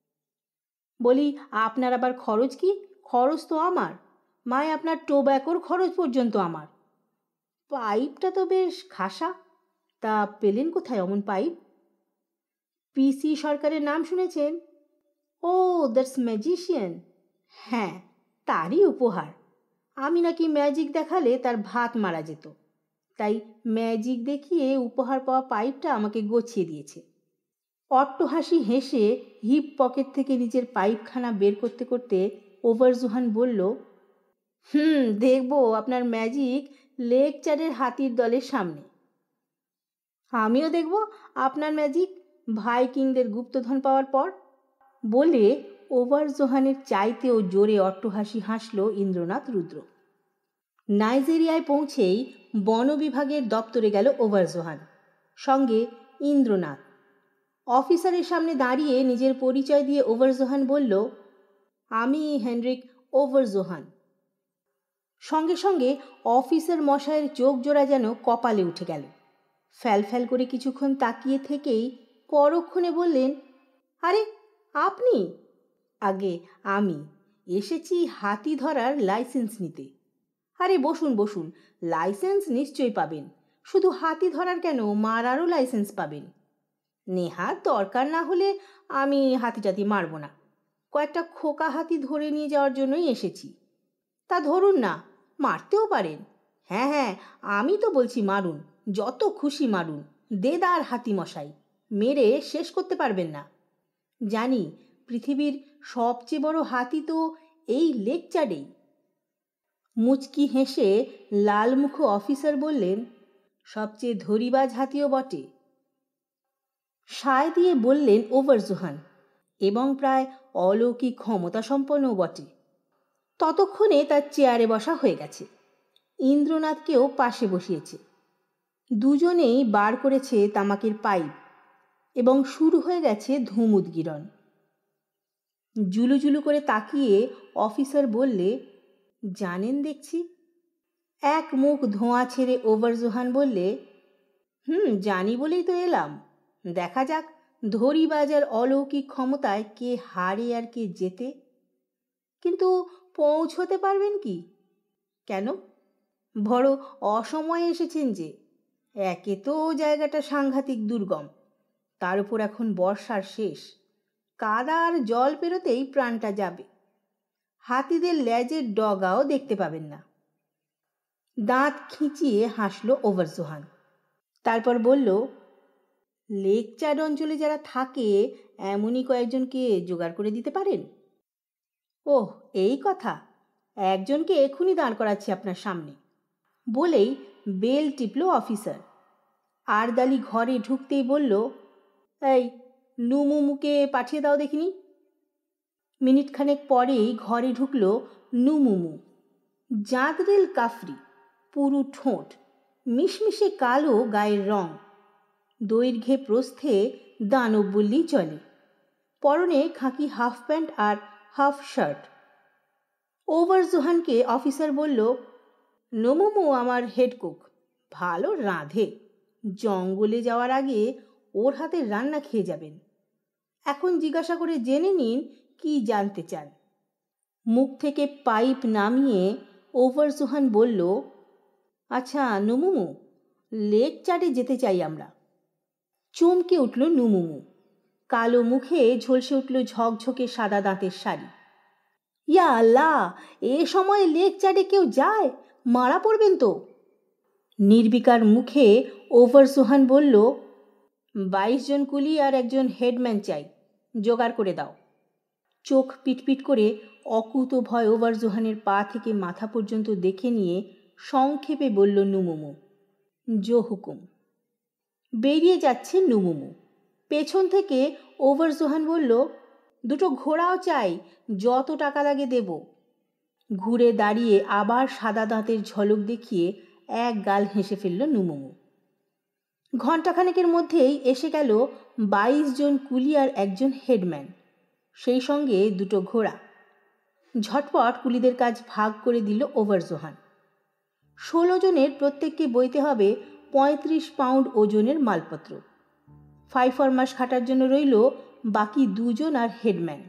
বলি, আপনার আবার খরচ কি? খরচ তো আমার, মায় আপনার টোব্যাকোর খরচ পর্যন্ত আমার। পাইপটা তো বেশ খাসা, তা পেলেন কোথায় অমন পাইপ? পিসি সরকারের নাম শুনেছেন? ও, দ্যাটস ম্যাজিশিয়ান। হ্যাঁ, তারই উপহার। আমি নাকি ম্যাজিক দেখালে তার ভাত মারা যেত, তাই ম্যাজিক দেখিয়ে উপহার পাওয়া পাইপটা আমাকে গছিয়ে দিয়েছে। অট্টহাসি হেসে হিপ পকেট থেকে নিজের পাইপখানা বের করতে করতে ওভারজোহান বলল, হুম, দেখব আপনার ম্যাজিক লেকচারের হাতির দলের সামনে। আমিও দেখব আপনার ম্যাজিক ভাইকিংদের গুপ্তধন পাওয়ার পর। বলে ওভারজোহানের চাইতেও জোরে অট্টহাসি হাসল ইন্দ্রনাথ রুদ্র। নাইজেরিয়ায় পৌঁছেই বন বিভাগের দপ্তরে গেল ওভারজোহান, সঙ্গে ইন্দ্রনাথ। অফিসারের সামনে দাঁড়িয়ে নিজের পরিচয় দিয়ে ওভারজোহান বলল, আমি হেনরিক ওভারজোহান। সঙ্গে সঙ্গে অফিসার মশাইয়ের চোখ জোড়া যেন কপালে উঠে গেল। ফ্যাল ফ্যাল করে কিছুক্ষণ তাকিয়ে থেকেই পরক্ষণে বললেন, আরে আপনি? আগে আমি এসেছি হাতি ধরার লাইসেন্স নিতে। আরে বসুন বসুন, লাইসেন্স নিশ্চয়ই পাবেন। শুধু হাতি ধরার কেন, মারারও লাইসেন্স পাবেন। নেহাত দরকার না হলে আমি হাতি টাতি মারব না, কয়েকটা খোকা হাতি ধরে নিয়ে যাওয়ার জন্যই এসেছি। তা ধরুন না, মারতেও পারেন। হ্যাঁ হ্যাঁ, আমি তো বলছি মারুন, যত খুশি মারুন, দেদার হাতি মশাই, মেরে শেষ করতে পারবেন না। জানি পৃথিবীর সবচেয়ে বড় হাতি তো এই লেকচারেই। মুচকি হেসে লালমুখ অফিসার বললেন, সবচেয়ে ধরিবাজ হাতিও বটে। সায় দিয়ে বললেন ওভারজোহান, এবং প্রায় অলৌকিক ক্ষমতা সম্পন্নও বটে। ততক্ষণে তার চেয়ারে বসা হয়ে গেছে। ইন্দ্রনাথকেও পাশে বসিয়েছে। দুজনেই বার করেছে তামাকের পাইপ এবং শুরু হয়ে গেছে ধূম উদগীরণ। জুলু জুলু করে তাকিয়ে অফিসার বললে, জানেন দেখছি। এক মুখ ধোঁয়া ছেড়ে ওভারজোহান বললে, হুম, জানি বলেই তো এলাম। দেখা যাক ধরিবাজার অলৌকিক ক্ষমতায় কে হারে আর কে জেতে। কিন্তু পৌঁছতে পারবেন কি? কেন? বড় অসময়ে এসেছেন যে। একে তো জায়গাটা সাংঘাতিক দুর্গম, তার উপর এখন বর্ষার শেষ, কাদার জল পেরোতেই প্রাণটা যাবে। হাতিদের লেজের ডগাও দেখতে পাবেন না। দাঁত খিঁচিয়ে হাসল ওভারজোহান। তারপর বলল, লেকচার্ড অঞ্চলে যারা থাকে এমনই কয়েকজনকে জোগাড় করে দিতে পারেন? ওহ, এই কথা। একজনকে এখনই দাঁড় করাচ্ছি আপনার সামনে। বলেই বেল টিপল অফিসার। আরদালি ঘরে ঢুকতেই বলল, এই নুমুমুকে পাঠিয়ে দাও দেখিনি। মিনিট খানেক পরেই ঘরে ঢুকল নুমুমু। জাঁদরেল কাফরি, পুরু ঠোঁট, মিশমিশে কালো গায়ের রং, দৈর্ঘ্যে প্রস্থে দানব বললেই চলে। পরনে খাকি হাফ প্যান্ট আর হাফ শার্ট। ওভারজোহানকে অফিসার বলল, নুমুমু আমার হেড কুক, ভালো রাঁধে। জঙ্গলে যাওয়ার আগে ওর হাতে রান্না খেয়ে যাবেন। এখন জিজ্ঞাসা করে জেনে নিন কি জানতে চান। মুখ থেকে পাইপ নামিয়ে ওভারজোহান বলল, আচ্ছা নুমুমু, লেকচার্ডে যেতে চাই আমরা। চমকে উঠল নুমুমু। কালো মুখে ঝলসে উঠল ঝকঝকে সাদা দাঁতের শাড়ি। ইয়া আল্লাহ, এ সময় লেকচার্ডে কেউ যায়? মারা পড়বেন তো। নির্বিকার মুখে ওভারজোহান বলল, বাইশ জন কুলি আর একজন হেডম্যান চাই, জোগাড় করে দাও। চোখ পিটপিট করে অকুত ভয় ওভারজোহানের পা থেকে মাথা পর্যন্ত দেখে নিয়ে সংক্ষেপে বলল নুমুমু, জো হুকুম। বেরিয়ে যাচ্ছে নুমুমু। পেছন থেকে ওভারজোহান বলল, দুটো ঘোড়াও চাই, যত টাকা লাগে দেব। ঘুরে দাঁড়িয়ে আবার সাদা দাঁতের ঝলক দেখিয়ে এক গাল হেসে ফেলল নুমুমু। ঘণ্টাখানেকের মধ্যেই এসে গেল বাইশ জন কুলি আর একজন হেডম্যান, সেই সঙ্গে দুটো ঘোড়া। ঝটপট কুলিদের কাজ ভাগ করে দিল ওভারজোহান। ষোলো জনের প্রত্যেককে বইতে হবে পঁয়ত্রিশ পাউন্ড ওজনের মালপত্র। ফাই ফরমাস খাটার জন্য রইল বাকি দুজন আর হেডম্যান।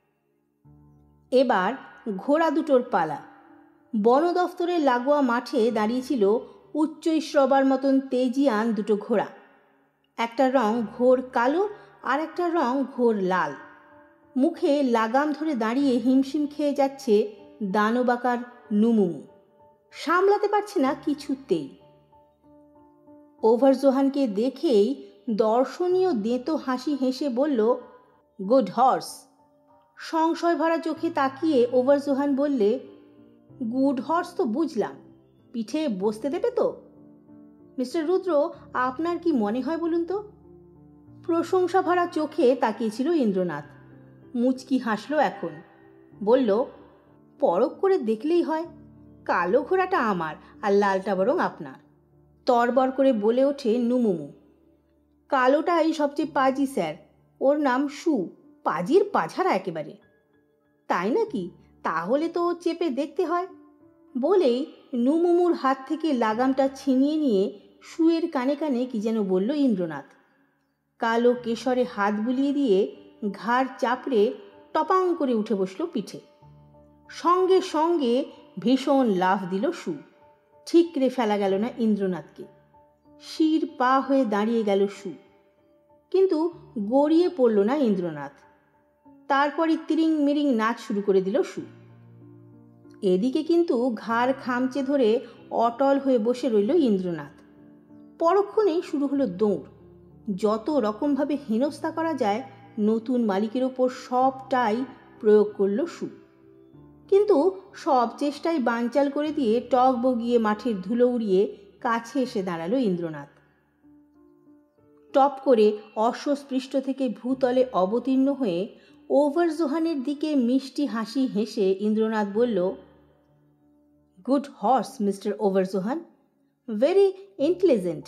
এবার ঘোড়া দুটোর পালা। বন দফতরের লাগোয়া মাঠে দাঁড়িয়েছিল উচ্চৈঃশ্রবার মতন তেজিয়ান দুটো ঘোড়া। একটা রং ঘোর কালো আর একটা রং ঘোর লাল। মুখে লাগাম ধরে দাঁড়িয়ে হিমশিম খেয়ে যাচ্ছে দানবাকার নুমুমু, সামলাতে পারছে না কিছুতেই। ওভারজোহানকে দেখেই দর্শনীয় দেঁতো হাসি হেসে বলল, গুড হর্স। সংশয় ভরা চোখে তাকিয়ে ওভারজোহান বললে, গুড হর্স তো বুঝলাম, পিঠে বসতে দেবে তো? মিস্টার রুদ্র, আপনার কি মনে হয় বলুন তো? প্রশংসা ভরা চোখে তাকিয়েছিল ইন্দ্রনাথ। মুচকি হাসল এখন, বলল, পরখ করে দেখলেই হয়। কালো ঘোড়াটা আমার আর লালটা বরং আপনার। তরবর করে বলে ওঠে নুমুমু। কালোটাই সবচেয়ে পাজি স্যার, ওর নাম সু, পাজির পাঝারা একেবারে। তাই নাকি? তাহলে তো চেপে দেখতে হয়। বলেই নুমুমুর হাত থেকে লাগামটা ছিনিয়ে নিয়ে সুয়ের কানে কানে কি যেন বলল ইন্দ্রনাথ। কালো কেশরে হাত বুলিয়ে দিয়ে ঘাড় চাপড়ে টপাং করে উঠে বসল পিঠে। সঙ্গে সঙ্গে ভীষণ লাফ দিল সু। ঠিকরে ফেলা গেল না ইন্দ্রনাথকে। শির পা হয়ে দাঁড়িয়ে গেল সু, কিন্তু গড়িয়ে পড়ল না ইন্দ্রনাথ। তারপরই তিরিং মিরিং নাচ শুরু করে দিল সু। এদিকে কিন্তু ঘাড় খামচে ধরে অটল হয়ে বসে রইল ইন্দ্রনাথ। পরক্ষণেই শুরু হলো দৌড়। যত রকমভাবে হেনস্থা করা যায় নতুন মালিকের ওপর সবটাই প্রয়োগ করল সু, কিন্তু সব চেষ্টাই বানচাল করে দিয়ে টক বগিয়ে মাঠের ধুলো উড়িয়ে কাছে এসে দাঁড়ালো ইন্দ্রনাথ। টপ করে অশ্বস্পৃষ্ট থেকে ভূতলে অবতীর্ণ হয়ে ওভারজোহানের দিকে মিষ্টি হাসি হেসে ইন্দ্রনাথ বলল, good horse mister Overjohan, very intelligent.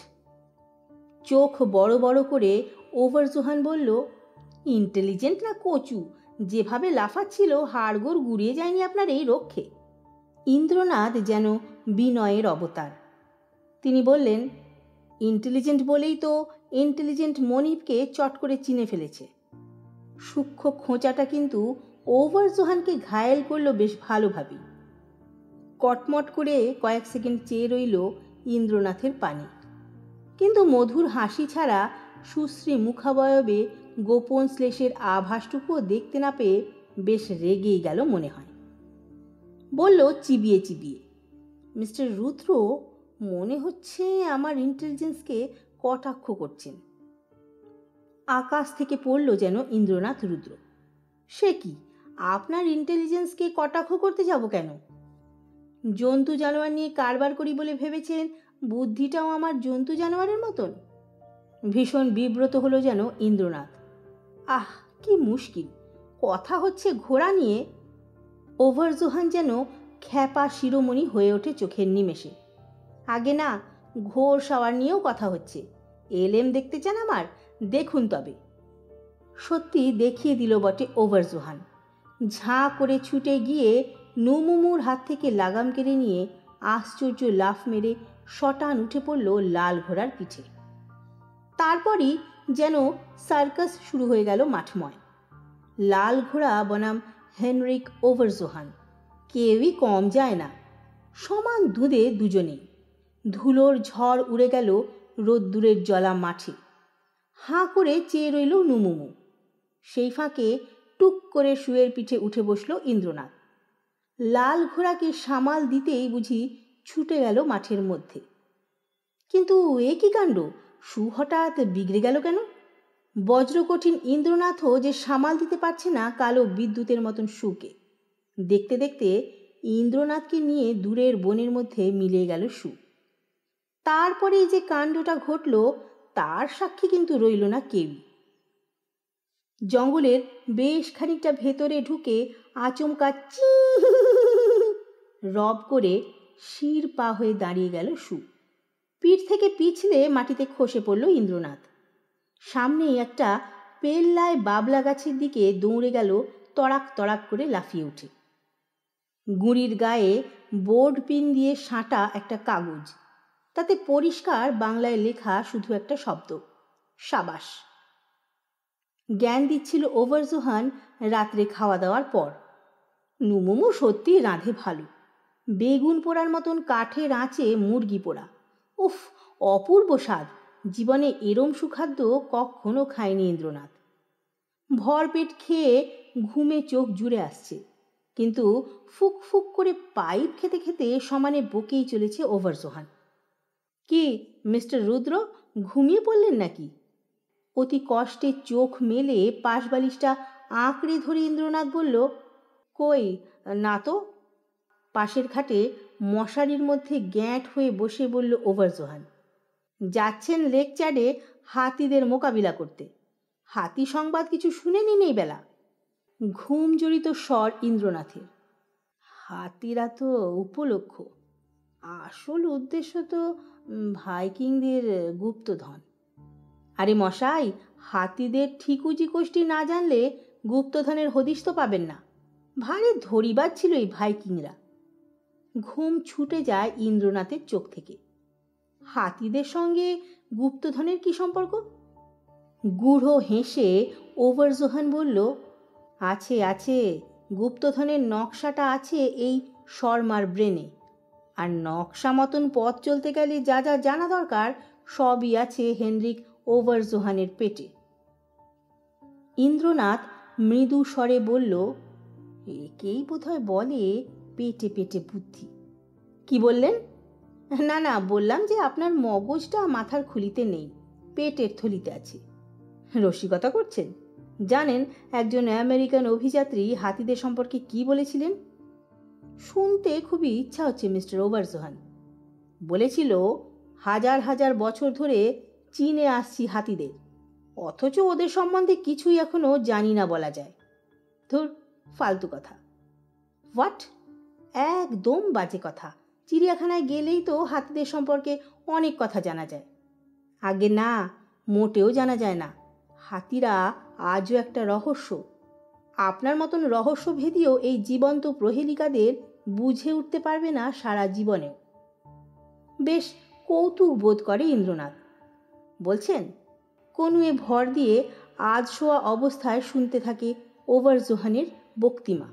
চোখ বড় বড় করে ওভারজোহান বলল, ইন্টেলিজেন্ট না কচু, যেভাবে লাফাচ্ছিল হাড়গোড় গুড়িয়ে যায়নি আপনার এই রক্ষে। ইন্দ্রনাথ যেন বিনয়ের অবতার। তিনি বললেন, ইন্টেলিজেন্ট বলেই তো ইন্টেলিজেন্ট মনিবকে চট করে চিনে ফেলেছে। সূক্ষ্ম খোঁচাটা কিন্তু ওভারজোহানকে ঘায়েল করল বেশ ভালোভাবেই। কটমট করে কয়েক সেকেন্ড চেয়ে রইল ইন্দ্রনাথের পানে, কিন্তু মধুর হাসি ছাড়া সুশ্রী মুখাবয়বে গোপন শ্লেষের আভাসটুকুও দেখতে না পেয়ে বেশ রেগেই গেল মনে হয়। বলল চিবিয়ে চিবিয়ে, মিস্টার রুদ্র, মনে হচ্ছে আমার ইন্টেলিজেন্সকে কটাক্ষ করছেন। আকাশ থেকে পড়ল যেন ইন্দ্রনাথ রুদ্র। সে কি, আপনার ইন্টেলিজেন্সকে কটাক্ষ করতে যাব কেন? জন্তু জানোয়ার নিয়ে কারবার করি বলে ভেবেছেন বুদ্ধিটাও আমার জন্তু জানোয়ারের মতন? ভীষণ বিব্রত হলো যেন ইন্দ্রনাথ। আহ, কি মুশকিল, কথা হচ্ছে ঘোড়া নিয়ে। ওভারজোহান যেন খ্যাপা শিরোমণি হয়ে ওঠে চোখের নিমেষে। আগে না, ঘোড় সাওয়ার নিয়েও কথা হচ্ছে। এলেম দেখতে চান আমার? দেখুন তবে। সত্যি দেখিয়ে দিল বটে ওভারজোহান। ঝাঁ করে ছুটে গিয়ে নুমুমুর হাত থেকে লাগাম কেড়ে নিয়ে আশ্চর্য লাফ মেরে শটান উঠে পড়ল লাল ঘোড়ার পিঠে। তারপরই যেন সার্কাস শুরু হয়ে গেল মাঠময়। লাল ঘোড়া বনাম হেনরিক ওভারজোহান, কেউই কম যায় না। সমান দুধে দুজনেই। ধুলোর ঝড় উড়ে গেল রোদ্দুরের জলা মাঠে। হাঁ করে চেয়ে রইল নুমুমু। সেই ফাঁকে টুক করে শুয়ের পিঠে উঠে বসল ইন্দ্রনাথ। লাল ঘোড়াকে সামাল দিতেই বুঝি ছুটে গেল মাঠের মধ্যে। কিন্তু এ কি কাণ্ড, সু হঠাৎ বিগড়ে গেল কেন? বজ্রকঠিন ইন্দ্রনাথও যে সামাল দিতে পারছে না কালো বিদ্যুতের মতন সুকে। দেখতে দেখতে ইন্দ্রনাথকে নিয়ে দূরের বনের মধ্যে মিলিয়ে গেল সু। তারপরে যে কাণ্ডটা ঘটল তার সাক্ষী কিন্তু রইল না কেউই। জঙ্গলের বেশ খানিকটা ভেতরে ঢুকে আচমকা চি রব করে শির পা হয়ে দাঁড়িয়ে গেল সু। পিঠ থেকে পিছলে মাটিতে খসে পড়ল ইন্দ্রনাথ। সামনেই একটা পেল্লায় বাবলা গাছের দিকে দৌড়ে গেল তড়াক তড়াক করে লাফিয়ে উঠে। গুঁড়ির গায়ে বোর্ড পিন দিয়ে সাঁটা একটা কাগজ, তাতে পরিষ্কার বাংলায় লেখা শুধু একটা শব্দ, সাবাস। জ্ঞান দিচ্ছিল ওভারজোহান রাত্রে খাওয়া দাওয়ার পর। নুমুমু সত্যি রাঁধে ভালো। বেগুন পোড়ার মতন কাঠের আঁচে মুরগি পোড়া, উফ, অপূর্ব স্বাদ। জীবনে এরম সুখাদ্য কখনো খায়নি ইন্দ্রনাথ। ভরপেট খেয়ে ঘুমে চোখ জুড়ে আসছে, কিন্তু ফুক ফুক করে পাইপ খেতে খেতে সমানে বকেই চলেছে ওভারজোহান। কি মিস্টার রুদ্র, ঘুমিয়ে পড়লেন নাকি? অতি কষ্টে চোখ মেলে পাশ বালিশটা আঁকড়ে ধরে ইন্দ্রনাথ বলল, কই না তো। পাশের খাটে মশারির মধ্যে গ্যাঁট হয়ে বসে বলল ওভারজোহান, যাচ্ছেন লেকচারে হাতিদের মোকাবিলা করতে। হাতি সংবাদ কিছু শুনেনি নেই বেলা। ঘুম জড়িত স্বর ইন্দ্রনাথের। হাতিরা তো উপলক্ষ, আসল উদ্দেশ্য তো ভাইকিংদের গুপ্তধন। আরে মশাই, হাতিদের ঠিকুজি কোষ্ঠী না জানলে গুপ্তধনের হদিশ তো পাবেন না। ভারী ধরিবাজ ছিল এই ভাইকিংরা। ঘুম ছুটে যায় ইন্দ্রনাথের চোখ থেকে। হাতিদের সঙ্গে গুপ্তধনের কি সম্পর্ক? গূঢ় হেসে ওভারজোহান বলল, আছে আছে, গুপ্তধনের নকশাটা আছে এই শর্মার ব্রেনে, আর নকশা মতন পথ চলতে গেলে যা যা জানা দরকার সবই আছে হেনরিক ওভারজোহানের পেটে। ইন্দ্রনাথ মৃদু স্বরে বলল, একেই বোধহয় বলে পেটে পেটে বুদ্ধি। কি বললেন? না না, বললাম যে আপনার মগজটা মাথার খুলিতে নেই, পেটের থলিতে আছে। রসিকতা করছেন? জানেন একজন আমেরিকান অভিযাত্রী হাতিদের সম্পর্কে কি বলেছিলেন? শুনতে খুবই ইচ্ছা হচ্ছে মিস্টার ওভারজোহান। বলেছিল, হাজার হাজার বছর ধরে চীনে আসছি হাতিদের, অথচ ওদের সম্বন্ধে কিছুই এখনো জানি না বলা যায়। ধুর, ফালতু কথা। হোয়াট? একদম বাজে কথা। চিড়িয়াখানায় গেলেই তো হাতিদের সম্পর্কে অনেক কথা জানা যায়। আগে না, মোটেও জানা যায় না। হাতিরা আজও একটা রহস্য। আপনার মতন রহস্যভেদীও এই জীবন্ত প্রহেলিকাদের বুঝে উঠতে পারবে না সারা জীবনেও। বেশ কৌতুক বোধ করে ইন্দ্রনাথ। বলছেন? কনুয়ে ভর দিয়ে আজ শোয়া অবস্থায় শুনতে থাকে ওভারজোহানের বক্তিমা।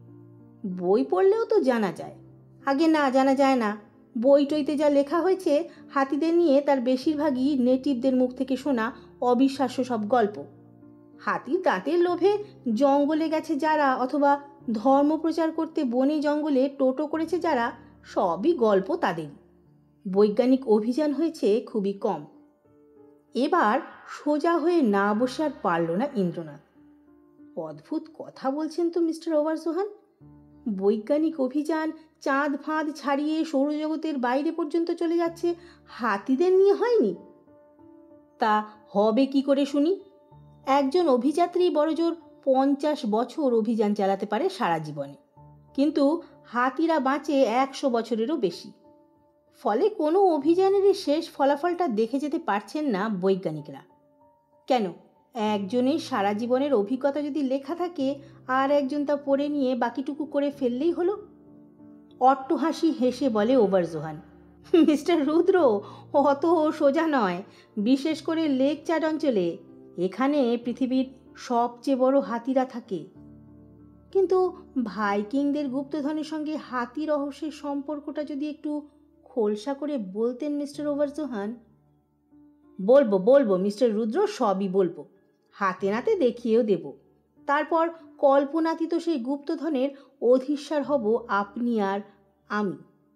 বই পড়লেও তো জানা যায়। আগে না, জানা যায় না। বই টইতে যা লেখা হয়েছে হাতিদের নিয়ে, তার বেশিরভাগই নেটিভদের মুখ থেকে শোনা অবিশ্বাস্য সব গল্প। হাতির দাঁতের লোভে জঙ্গলে গেছে যারা, অথবা ধর্ম প্রচার করতে বনে জঙ্গলে টোটো করেছে যারা, সবই গল্প তাদেরই। বৈজ্ঞানিক অভিযান হয়েছে খুবই কম। এবার সোজা হয়ে না বসে আর পারল না ইন্দ্রনাথ। অদ্ভুত কথা বলছেন তো মিস্টার ওভারজোহান। বৈজ্ঞানিক অভিযান চাঁদ ফাঁদ ছাড়িয়ে সৌরজগতের বাইরে পর্যন্ত চলে যাচ্ছে, হাতিদের নিয়ে হয়নি? তা হবে কি করে শুনি? একজন অভিযাত্রী বড়জোর পঞ্চাশ বছর অভিযান চালাতে পারে সারা জীবনে, কিন্তু হাতিরা বাঁচে একশো বছরেরও বেশি। ফলে কোনো অভিযানেরই শেষ ফলাফলটা দেখে যেতে পারছেন না বৈজ্ঞানিকরা। কেন, একজনের সারা জীবনের অভিজ্ঞতা যদি লেখা থাকে, আর একজন তা পড়ে নিয়ে বাকিটুকু করে ফেললেই হলো। অট্টহাসি হেসে বলে ওভারজোহান, মিস্টার রুদ্র, অত সোজা নয়, বিশেষ করে লেক চাড অঞ্চলে। এখানে পৃথিবীর সবচেয়ে বড় হাতিরা থাকে। কিন্তু ভাইকিংদের গুপ্তধনের সঙ্গে হাতি রহস্যের সম্পর্কটা যদি একটু খোলসা করে বলতেন মিস্টার ওভারজোহান। বলবো বলবো মিস্টার রুদ্র, সবই বলবো। হাতে নাতে দেখিয়েও দেব। তারপর কল্পনাতীত সেই গুপ্তধনের অধীশ্বর হব আপনি আর আমি।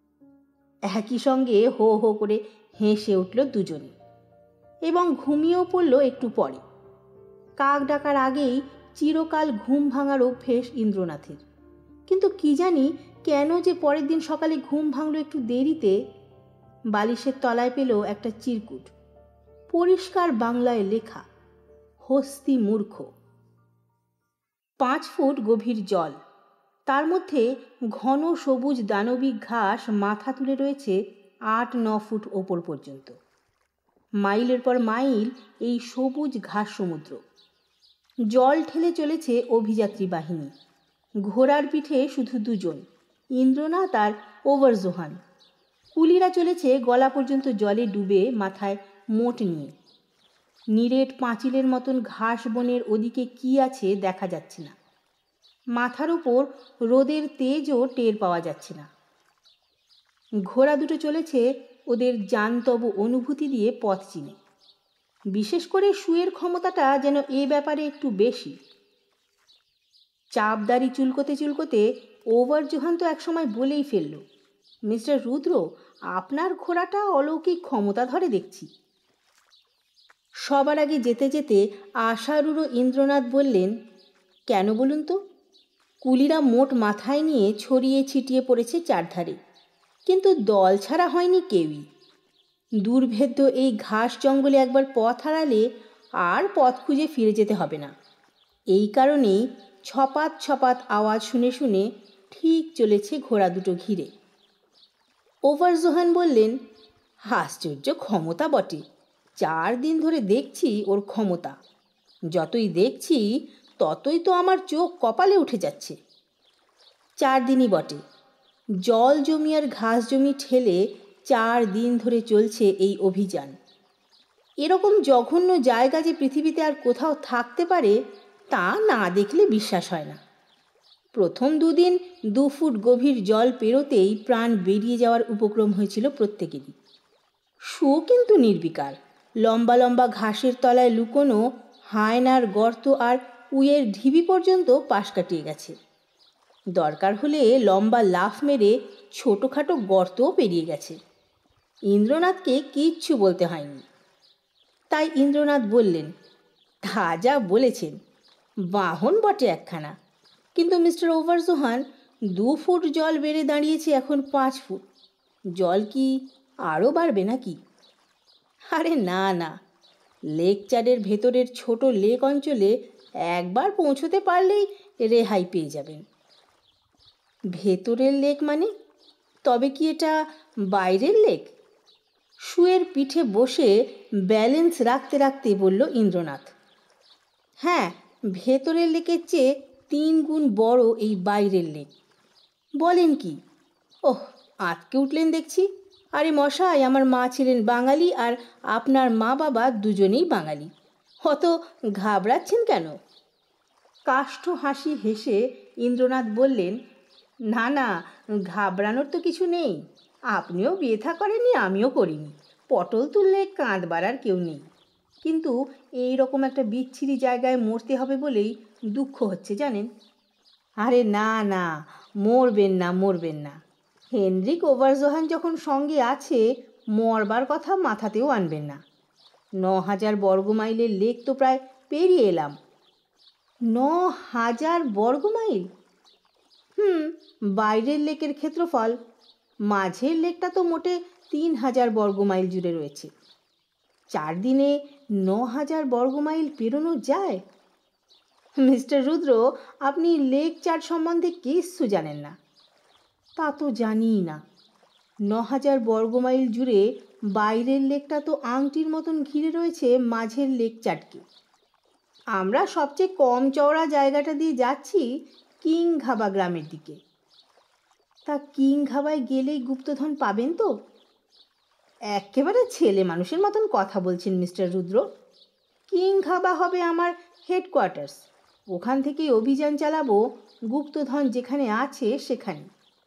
একই সঙ্গে হো হো করে হেসে উঠল দুজনে, এবং ঘুমিয়েও পড়ল একটু পরে। কাক ডাকার আগেই চিরকাল ঘুম ভাঙার অভ্যেস ইন্দ্রনাথের, কিন্তু কি জানি কেন যে পরের দিন সকালে ঘুম ভাঙল একটু দেরিতে। বালিশের তলায় পেল একটা চিরকুট, পরিষ্কার বাংলায় লেখা, হস্তি মূর্খ। পাঁচ ফুট গভীর জল, তার মধ্যে ঘন সবুজ দানবিক ঘাস মাথা তুলে রয়েছে আট ন ফুট ওপর পর্যন্ত। মাইলের পর মাইল এই সবুজ ঘাস সমুদ্র। জল ঠেলে চলেছে অভিযাত্রী বাহিনী। ঘোড়ার পিঠে শুধু দুজন, ইন্দ্রনাথ আর ওভারজোহান। কুলিরা চলেছে গলা পর্যন্ত জলে ডুবে, মাথায় মোট নিয়ে। নিরেট পাঁচিলের মতন ঘাস বনের ওদিকে কি আছে দেখা যাচ্ছে না। মাথার উপর রোদের তেজও টের পাওয়া যাচ্ছে না। ঘোড়া দুটো চলেছে ওদের জান্তব অনুভূতি দিয়ে পথ চিনে। বিশেষ করে শুয়ের ক্ষমতাটা যেন এ ব্যাপারে একটু বেশি। চাপদারি চুলকোতে চুলকোতে ওভারজোহান তো একসময় বলেই ফেলল, মিস্টার রুদ্র, আপনার ঘোড়াটা অলৌকিক ক্ষমতা ধরে দেখছি। সবার আগে যেতে যেতে আশারুরও ইন্দ্রনাথ বললেন, কেন বলুন তো? কুলিরা মোট মাথায় নিয়ে ছড়িয়ে ছিটিয়ে পড়েছে চারধারে, কিন্তু দল ছাড়া হয়নি কেউই। দুর্ভেদ্য এই ঘাস জঙ্গলে একবার পথ হারালে আর পথ খুঁজে ফিরে যেতে হবে না। এই কারণেই ছপাত ছপাত আওয়াজ শুনে শুনে ঠিক চলেছে ঘোড়া দুটো ঘিরে। ওভারজোহান বললেন, আশ্চর্য ক্ষমতা বটে। চার দিন ধরে দেখছি ওর ক্ষমতা। যতই দেখছি ততই তো আমার চোখ কপালে উঠে যাচ্ছে। চার দিনই বটে। জল জমি আর ঘাস জমি ঠেলে চার দিন ধরে চলছে এই অভিযান। এরকম জঘন্য জায়গা যে পৃথিবীতে আর কোথাও থাকতে পারে তা না দেখলে বিশ্বাস হয় না। প্রথম দুদিন দু ফুট গভীর জল পেরোতেই প্রাণ বেরিয়ে যাওয়ার উপক্রম হয়েছিল প্রত্যেকেরই। শু কিন্তু নির্বিকার। লম্বা লম্বা ঘাসের তলায় লুকোনো হায়নার গর্ত আর উইয়ের ঢিবি পর্যন্ত পাশ কাটিয়ে গেছে। দরকার হলে লম্বা লাফ মেরে ছোটোখাটো গর্তও পেরিয়ে গেছে। ইন্দ্রনাথকে কিচ্ছু বলতে হয়নি। তাই ইন্দ্রনাথ বললেন, তা যা বলেছেন, বাহন বটে একখানা, কিন্তু মিস্টার ওভারজোহান, দু ফুট জল বেড়ে দাঁড়িয়েছে এখন পাঁচ ফুট। জল কি আরও বাড়বে নাকি? আরে না না, লেক চাডের ভেতরের ছোট লেক অঞ্চলে একবার পৌঁছতে পারলেই রেহাই পেয়ে যাবেন। ভেতরের লেক মানে? তবে কি এটা বাইরের লেক? শুয়ের পিঠে বসে ব্যালেন্স রাখতে রাখতে বলল ইন্দ্রনাথ, হ্যাঁ, ভেতরের লেকের চেয়ে তিন গুণ বড় এই বাইরের লেক। বলেন কি? ওহ, আটকে উঠলেন দেখছি। আরে মশাই, আমার মা ছিলেন বাঙালি আর আপনার মা বাবা দুজনেই বাঙালি। অত ঘাবড়াচ্ছেন কেন? কাষ্ঠ হাসি হেসে ইন্দ্রনাথ বললেন, না না, ঘাবড়ানোর তো কিছু নেই। আপনিও বিয়ে থা করেননি, আমিও করিনি। পটল তুললে কাঁধ বাড়ার কেউ নেই। কিন্তু এই রকম একটা বিচ্ছিরি জায়গায় মরতে হবে বলেই দুঃখ হচ্ছে জানেন। আরে না না, মরবেন না মরবেন না। হেনরিক ওভারজোহান যখন সঙ্গে আছে, মরবার কথা মাথাতেও আনবেন না। ন হাজার বর্গমাইলের লেক তো প্রায় পেরিয়ে এলাম। ন হাজার বর্গমাইল? হুম, বাইরের লেকের ক্ষেত্রফল। মাঝের লেকটা তো মোটে তিন হাজার বর্গমাইল জুড়ে রয়েছে। চার দিনে ন হাজার বর্গমাইল পেরোনো যায়? মিস্টার রুদ্র, আপনি লেক চার্ট সম্বন্ধে কিচ্ছু জানেন না। তা তো জানিই না। ন হাজার বর্গমাইল জুড়ে বাইরের লেকটা তো আংটির মতন ঘিরে রয়েছে মাঝের লেক চার্টকে। আমরা সবচেয়ে কম চওড়া জায়গাটা দিয়ে যাচ্ছি কিংঘাবা গ্রামের দিকে। তা কিংঘাবায় গেলেই গুপ্তধন পাবেন তো? একেবারে ছেলে মানুষের মতন কথা বলছেন মিস্টার রুদ্র। কিংঘাবা হবে আমার হেডকোয়ার্টার্স। ওখান থেকেই অভিযান চালাবো গুপ্তধন যেখানে আছে সেখানে।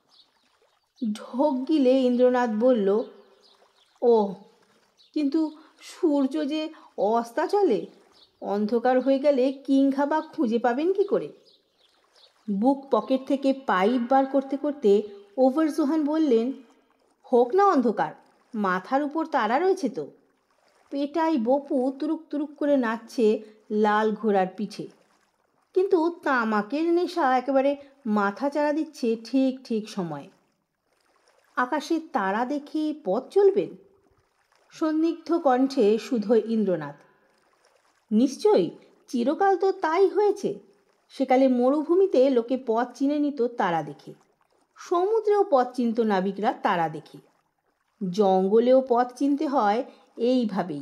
ঢোক গিলে ইন্দ্রনাথ বলল, ও, কিন্তু সূর্য যে অস্তাচলে, অন্ধকার হয়ে গেলে কিংঘাবা খুঁজে পাবেন কি করে? বুক পকেট থেকে পাইপ বার করতে করতে ওভারজোহান বললেন, হোক না অন্ধকার, মাথার উপর তারা রয়েছে তো। পেটাই বপু তুরুক তুরুক করে নাচছে লাল ঘোড়ার পিঠে, কিন্তু তামাকের নেশা একেবারে মাথা চাড়া দিচ্ছে ঠিক ঠিক সময়ে। আকাশে তারা দেখে পথ চলবেন? সন্দিগ্ধ কণ্ঠে শুধোয় ইন্দ্রনাথ। নিশ্চয়ই, চিরকাল তো তাই হয়েছে। সেকালে মরুভূমিতে লোকে পথ চিনে নিত তারা দেখে, সমুদ্রেও পথ চিনত নাবিকরা তারা দেখে, জঙ্গলেও পথ চিনতে হয় এইভাবেই।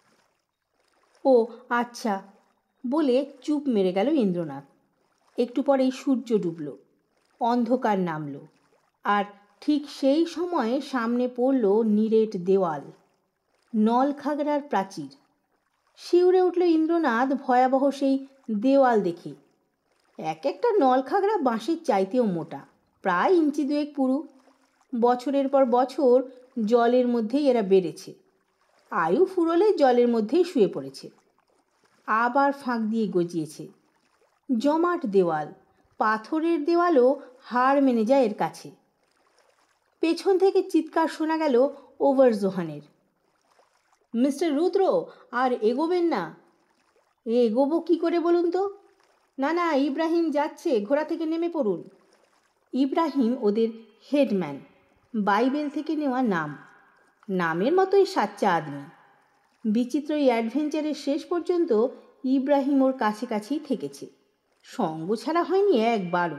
ও আচ্ছা, বলে চুপ মেরে গেল ইন্দ্রনাথ। একটু পরেই সূর্য ডুবল, অন্ধকার নামল, আর ঠিক সেই সময়ে সামনে পড়ল নিরেট দেওয়াল, নলখাগড়ার প্রাচীর। শিউরে উঠল ইন্দ্রনাথ ভয়াবহ সেই দেওয়াল দেখে। এক একটা নলখাগড়া বাঁশের চাইতেও মোটা, প্রায় ইঞ্চি দুয়েক পুরু। বছরের পর বছর জলের মধ্যেই এরা বেড়েছে, আয়ু ফুরলে জলের মধ্যেই শুয়ে পড়েছে, আবার ফাঁক দিয়ে গজিয়েছে। জমাট দেওয়াল, পাথরের দেওয়ালও হার মেনে যায় এর কাছে। পেছন থেকে চিৎকার শোনা গেল ওভারজোহানের, মিস্টার রুদ্র, আর এগোবেন না। এগোবো কী করে বলুন তো? না না, ইব্রাহিম যাচ্ছে, ঘোড়া থেকে নেমে পড়ুন। ইব্রাহিম ওদের হেডম্যান, বাইবেল থেকে নেওয়া নাম, নামের মতোই সাচ্চা আদমি। বিচিত্র এই অ্যাডভেঞ্চারের শেষ পর্যন্ত ইব্রাহিম ওর কাছাকাছি থেকেছে, সঙ্গ ছাড়া হয়নি একবারও।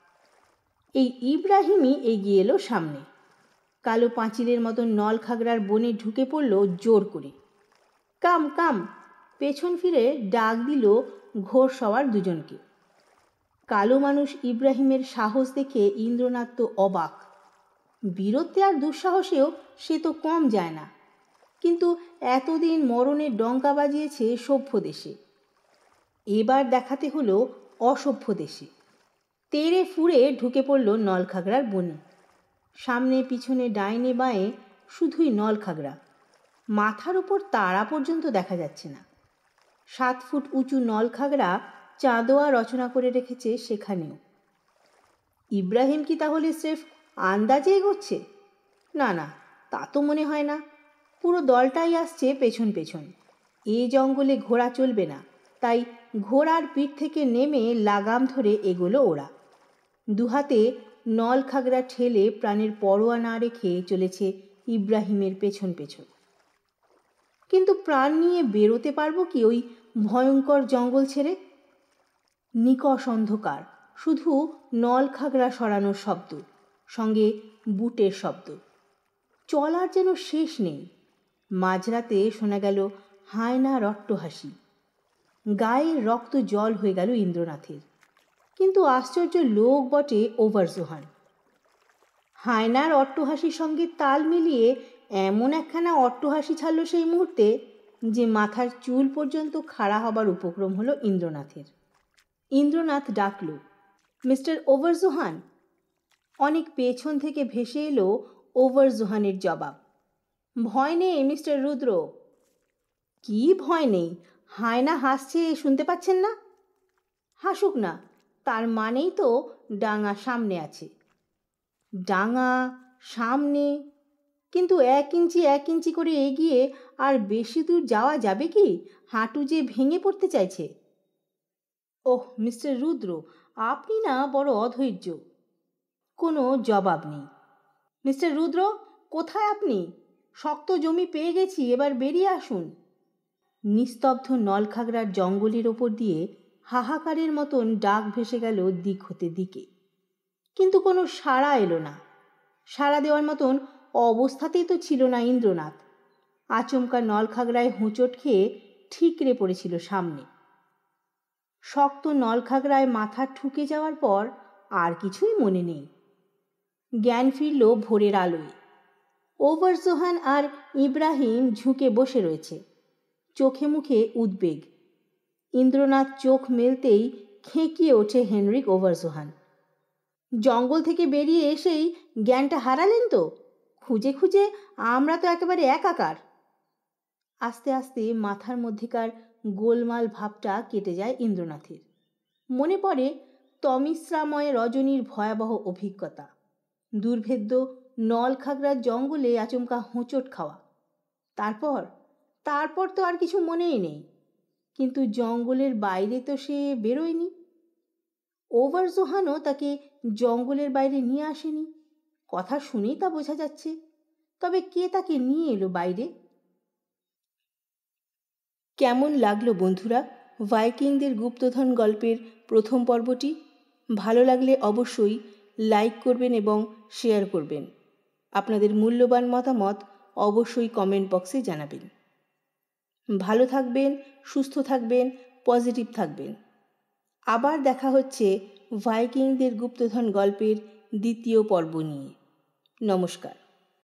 এই ইব্রাহিমই এগিয়ে এলো সামনে, কালো পাঁচিলের মতো নলখাগড়ার বনে ঢুকে পড়ল জোর করে। কাম কাম, পেছন ফিরে ডাক দিল ঘোড়সওয়ার দুজনকে। কালো মানুষ ইব্রাহিমের সাহস দেখে ইন্দ্রনাথ তো অবাক। বীরত্বে আর দুঃসাহসেও সে তো কম যায় না, কিন্তু এতদিন মরণের ডঙ্কা বাজিয়েছে সভ্য দেশে, এবার দেখাতে হলো অসভ্য দেশে। তেড়ে ফুঁড়ে ঢুকে পড়ল নলখাগড়ার বনে। সামনে পিছনে ডাইনে বাঁয়ে শুধুই নলখাগড়া, মাথার উপর তারা পর্যন্ত দেখা যাচ্ছে না। সাত ফুট উঁচু নলখাগড়া চাঁদোয়া রচনা করে রেখেছে সেখানেও। ইব্রাহিম কি তাহলে স্রেফ আন্দাজে এগোচ্ছে? না না, তা তো মনে হয় না। পুরো দলটাই আসছে পেছন পেছন। এ জঙ্গলে ঘোড়া চলবে না, তাই ঘোড়ার পিঠ থেকে নেমে লাগাম ধরে এগোলো ওরা। দুহাতে নলখাগড়া ঠেলে প্রাণের পরোয়া না রেখে চলেছে ইব্রাহিমের পেছন পেছন। কিন্তু প্রাণ নিয়ে বেরোতে পারবো কি ওই ভয়ঙ্কর জঙ্গল ছেড়ে? নিকষ অন্ধকার, শুধু নলখাগড়া সরানোর শব্দ, সঙ্গে বুটের শব্দ। চলার যেন শেষ নেই। মাঝরাতে শোনা গেল হায়নার অট্টহাসি। গায়ে রক্ত জল হয়ে গেল ইন্দ্রনাথের। কিন্তু আশ্চর্য লোক বটে ওভারজোহান। হায়নার অট্টহাসির সঙ্গে তাল মিলিয়ে এমন একখানা অট্টহাসি ছাড়ল সেই মুহূর্তে যে মাথার চুল পর্যন্ত খাড়া হবার উপক্রম হলো ইন্দ্রনাথের। ইন্দ্রনাথ ডাকল, মিস্টার ওভারজোহান। অনেক পেছন থেকে ভেসে এলো ওভারজোহানের জবাব, ভয় নেই মিস্টার রুদ্র। কি ভয় নেই? হায়না হাসছে, শুনতে পাচ্ছেন না? হাসুক না, তার মানেই তো ডাঙা সামনে আছে। ডাঙা সামনে, কিন্তু এক ইঞ্চি এক ইঞ্চি করে এগিয়ে আর বেশি দূর যাওয়া যাবে কি? হাঁটু যে ভেঙে পড়তে চাইছে। ওহ মিস্টার রুদ্র, আপনি না বড় অধৈর্য। কোনো জবাব নেই। মিস্টার রুদ্র, কোথায় আপনি? শক্ত জমি পেয়ে গেছি, এবার বেরিয়ে আসুন। নিস্তব্ধ নলখাগড়ার জঙ্গলের ওপর দিয়ে হাহাকারের মতন ডাক ভেসে গেল দিক হতে দিকে, কিন্তু কোনো সাড়া এলো না। সাড়া দেওয়ার মতন অবস্থাতেই তো ছিল না ইন্দ্রনাথ। আচমকা নলখাগড়ায় হোঁচট খেয়ে ঠিকরে পড়েছিল সামনে। শক্ত নলখাগড়ায় মাথা ঠুকে যাওয়ার পর আর কিছুই মনে নেই। জ্ঞান ফিরল ভোরের আলোয়। ওভারজোহান আর ইব্রাহিম ঝুঁকে বসে রয়েছে, চোখে মুখে উদ্বেগ। ইন্দ্রনাথ চোখ মেলতেই খেঁকিয়ে ওঠে হেনরিক ওভারজোহান। জঙ্গল থেকে বেরিয়ে এসেই জ্ঞানটা হারালেন তো? খুঁজে খুঁজে আমরা তো একেবারে একাকার। আস্তে আস্তে মাথার মধ্যেকার গোলমাল ভাবটা কেটে যায় ইন্দ্রনাথের। মনে পড়ে তমিশ্রাময় রজনীর ভয়াবহ অভিজ্ঞতা, দুর্ভেদ্য নলখাগড়ার জঙ্গলে আচমকা হোঁচট খাওয়া। তারপর তারপর তো আর কিছু মনেই নেই। কিন্তু জঙ্গলের বাইরে তো সে বেরোয়নি। ওভারজোহানও তাকে জঙ্গলের বাইরে নিয়ে আসেনি, কথা শুনেই তা বোঝা যাচ্ছে। তবে কে তাকে নিয়ে এলো বাইরে? কেমন লাগলো বন্ধুরা ভাইকিংদের গুপ্তধন গল্পের প্রথম পর্বটি? ভালো লাগলে অবশ্যই লাইক করবেন এবং শেয়ার করবেন। আপনাদের মূল্যবান মতামত অবশ্যই কমেন্ট বক্সে জানাবেন। ভালো থাকবেন, সুস্থ থাকবেন, পজিটিভ থাকবেন। আবার দেখা হচ্ছে ভাইকিংদের গুপ্তধন গল্পের দ্বিতীয় পর্ব নিয়ে। নমস্কার।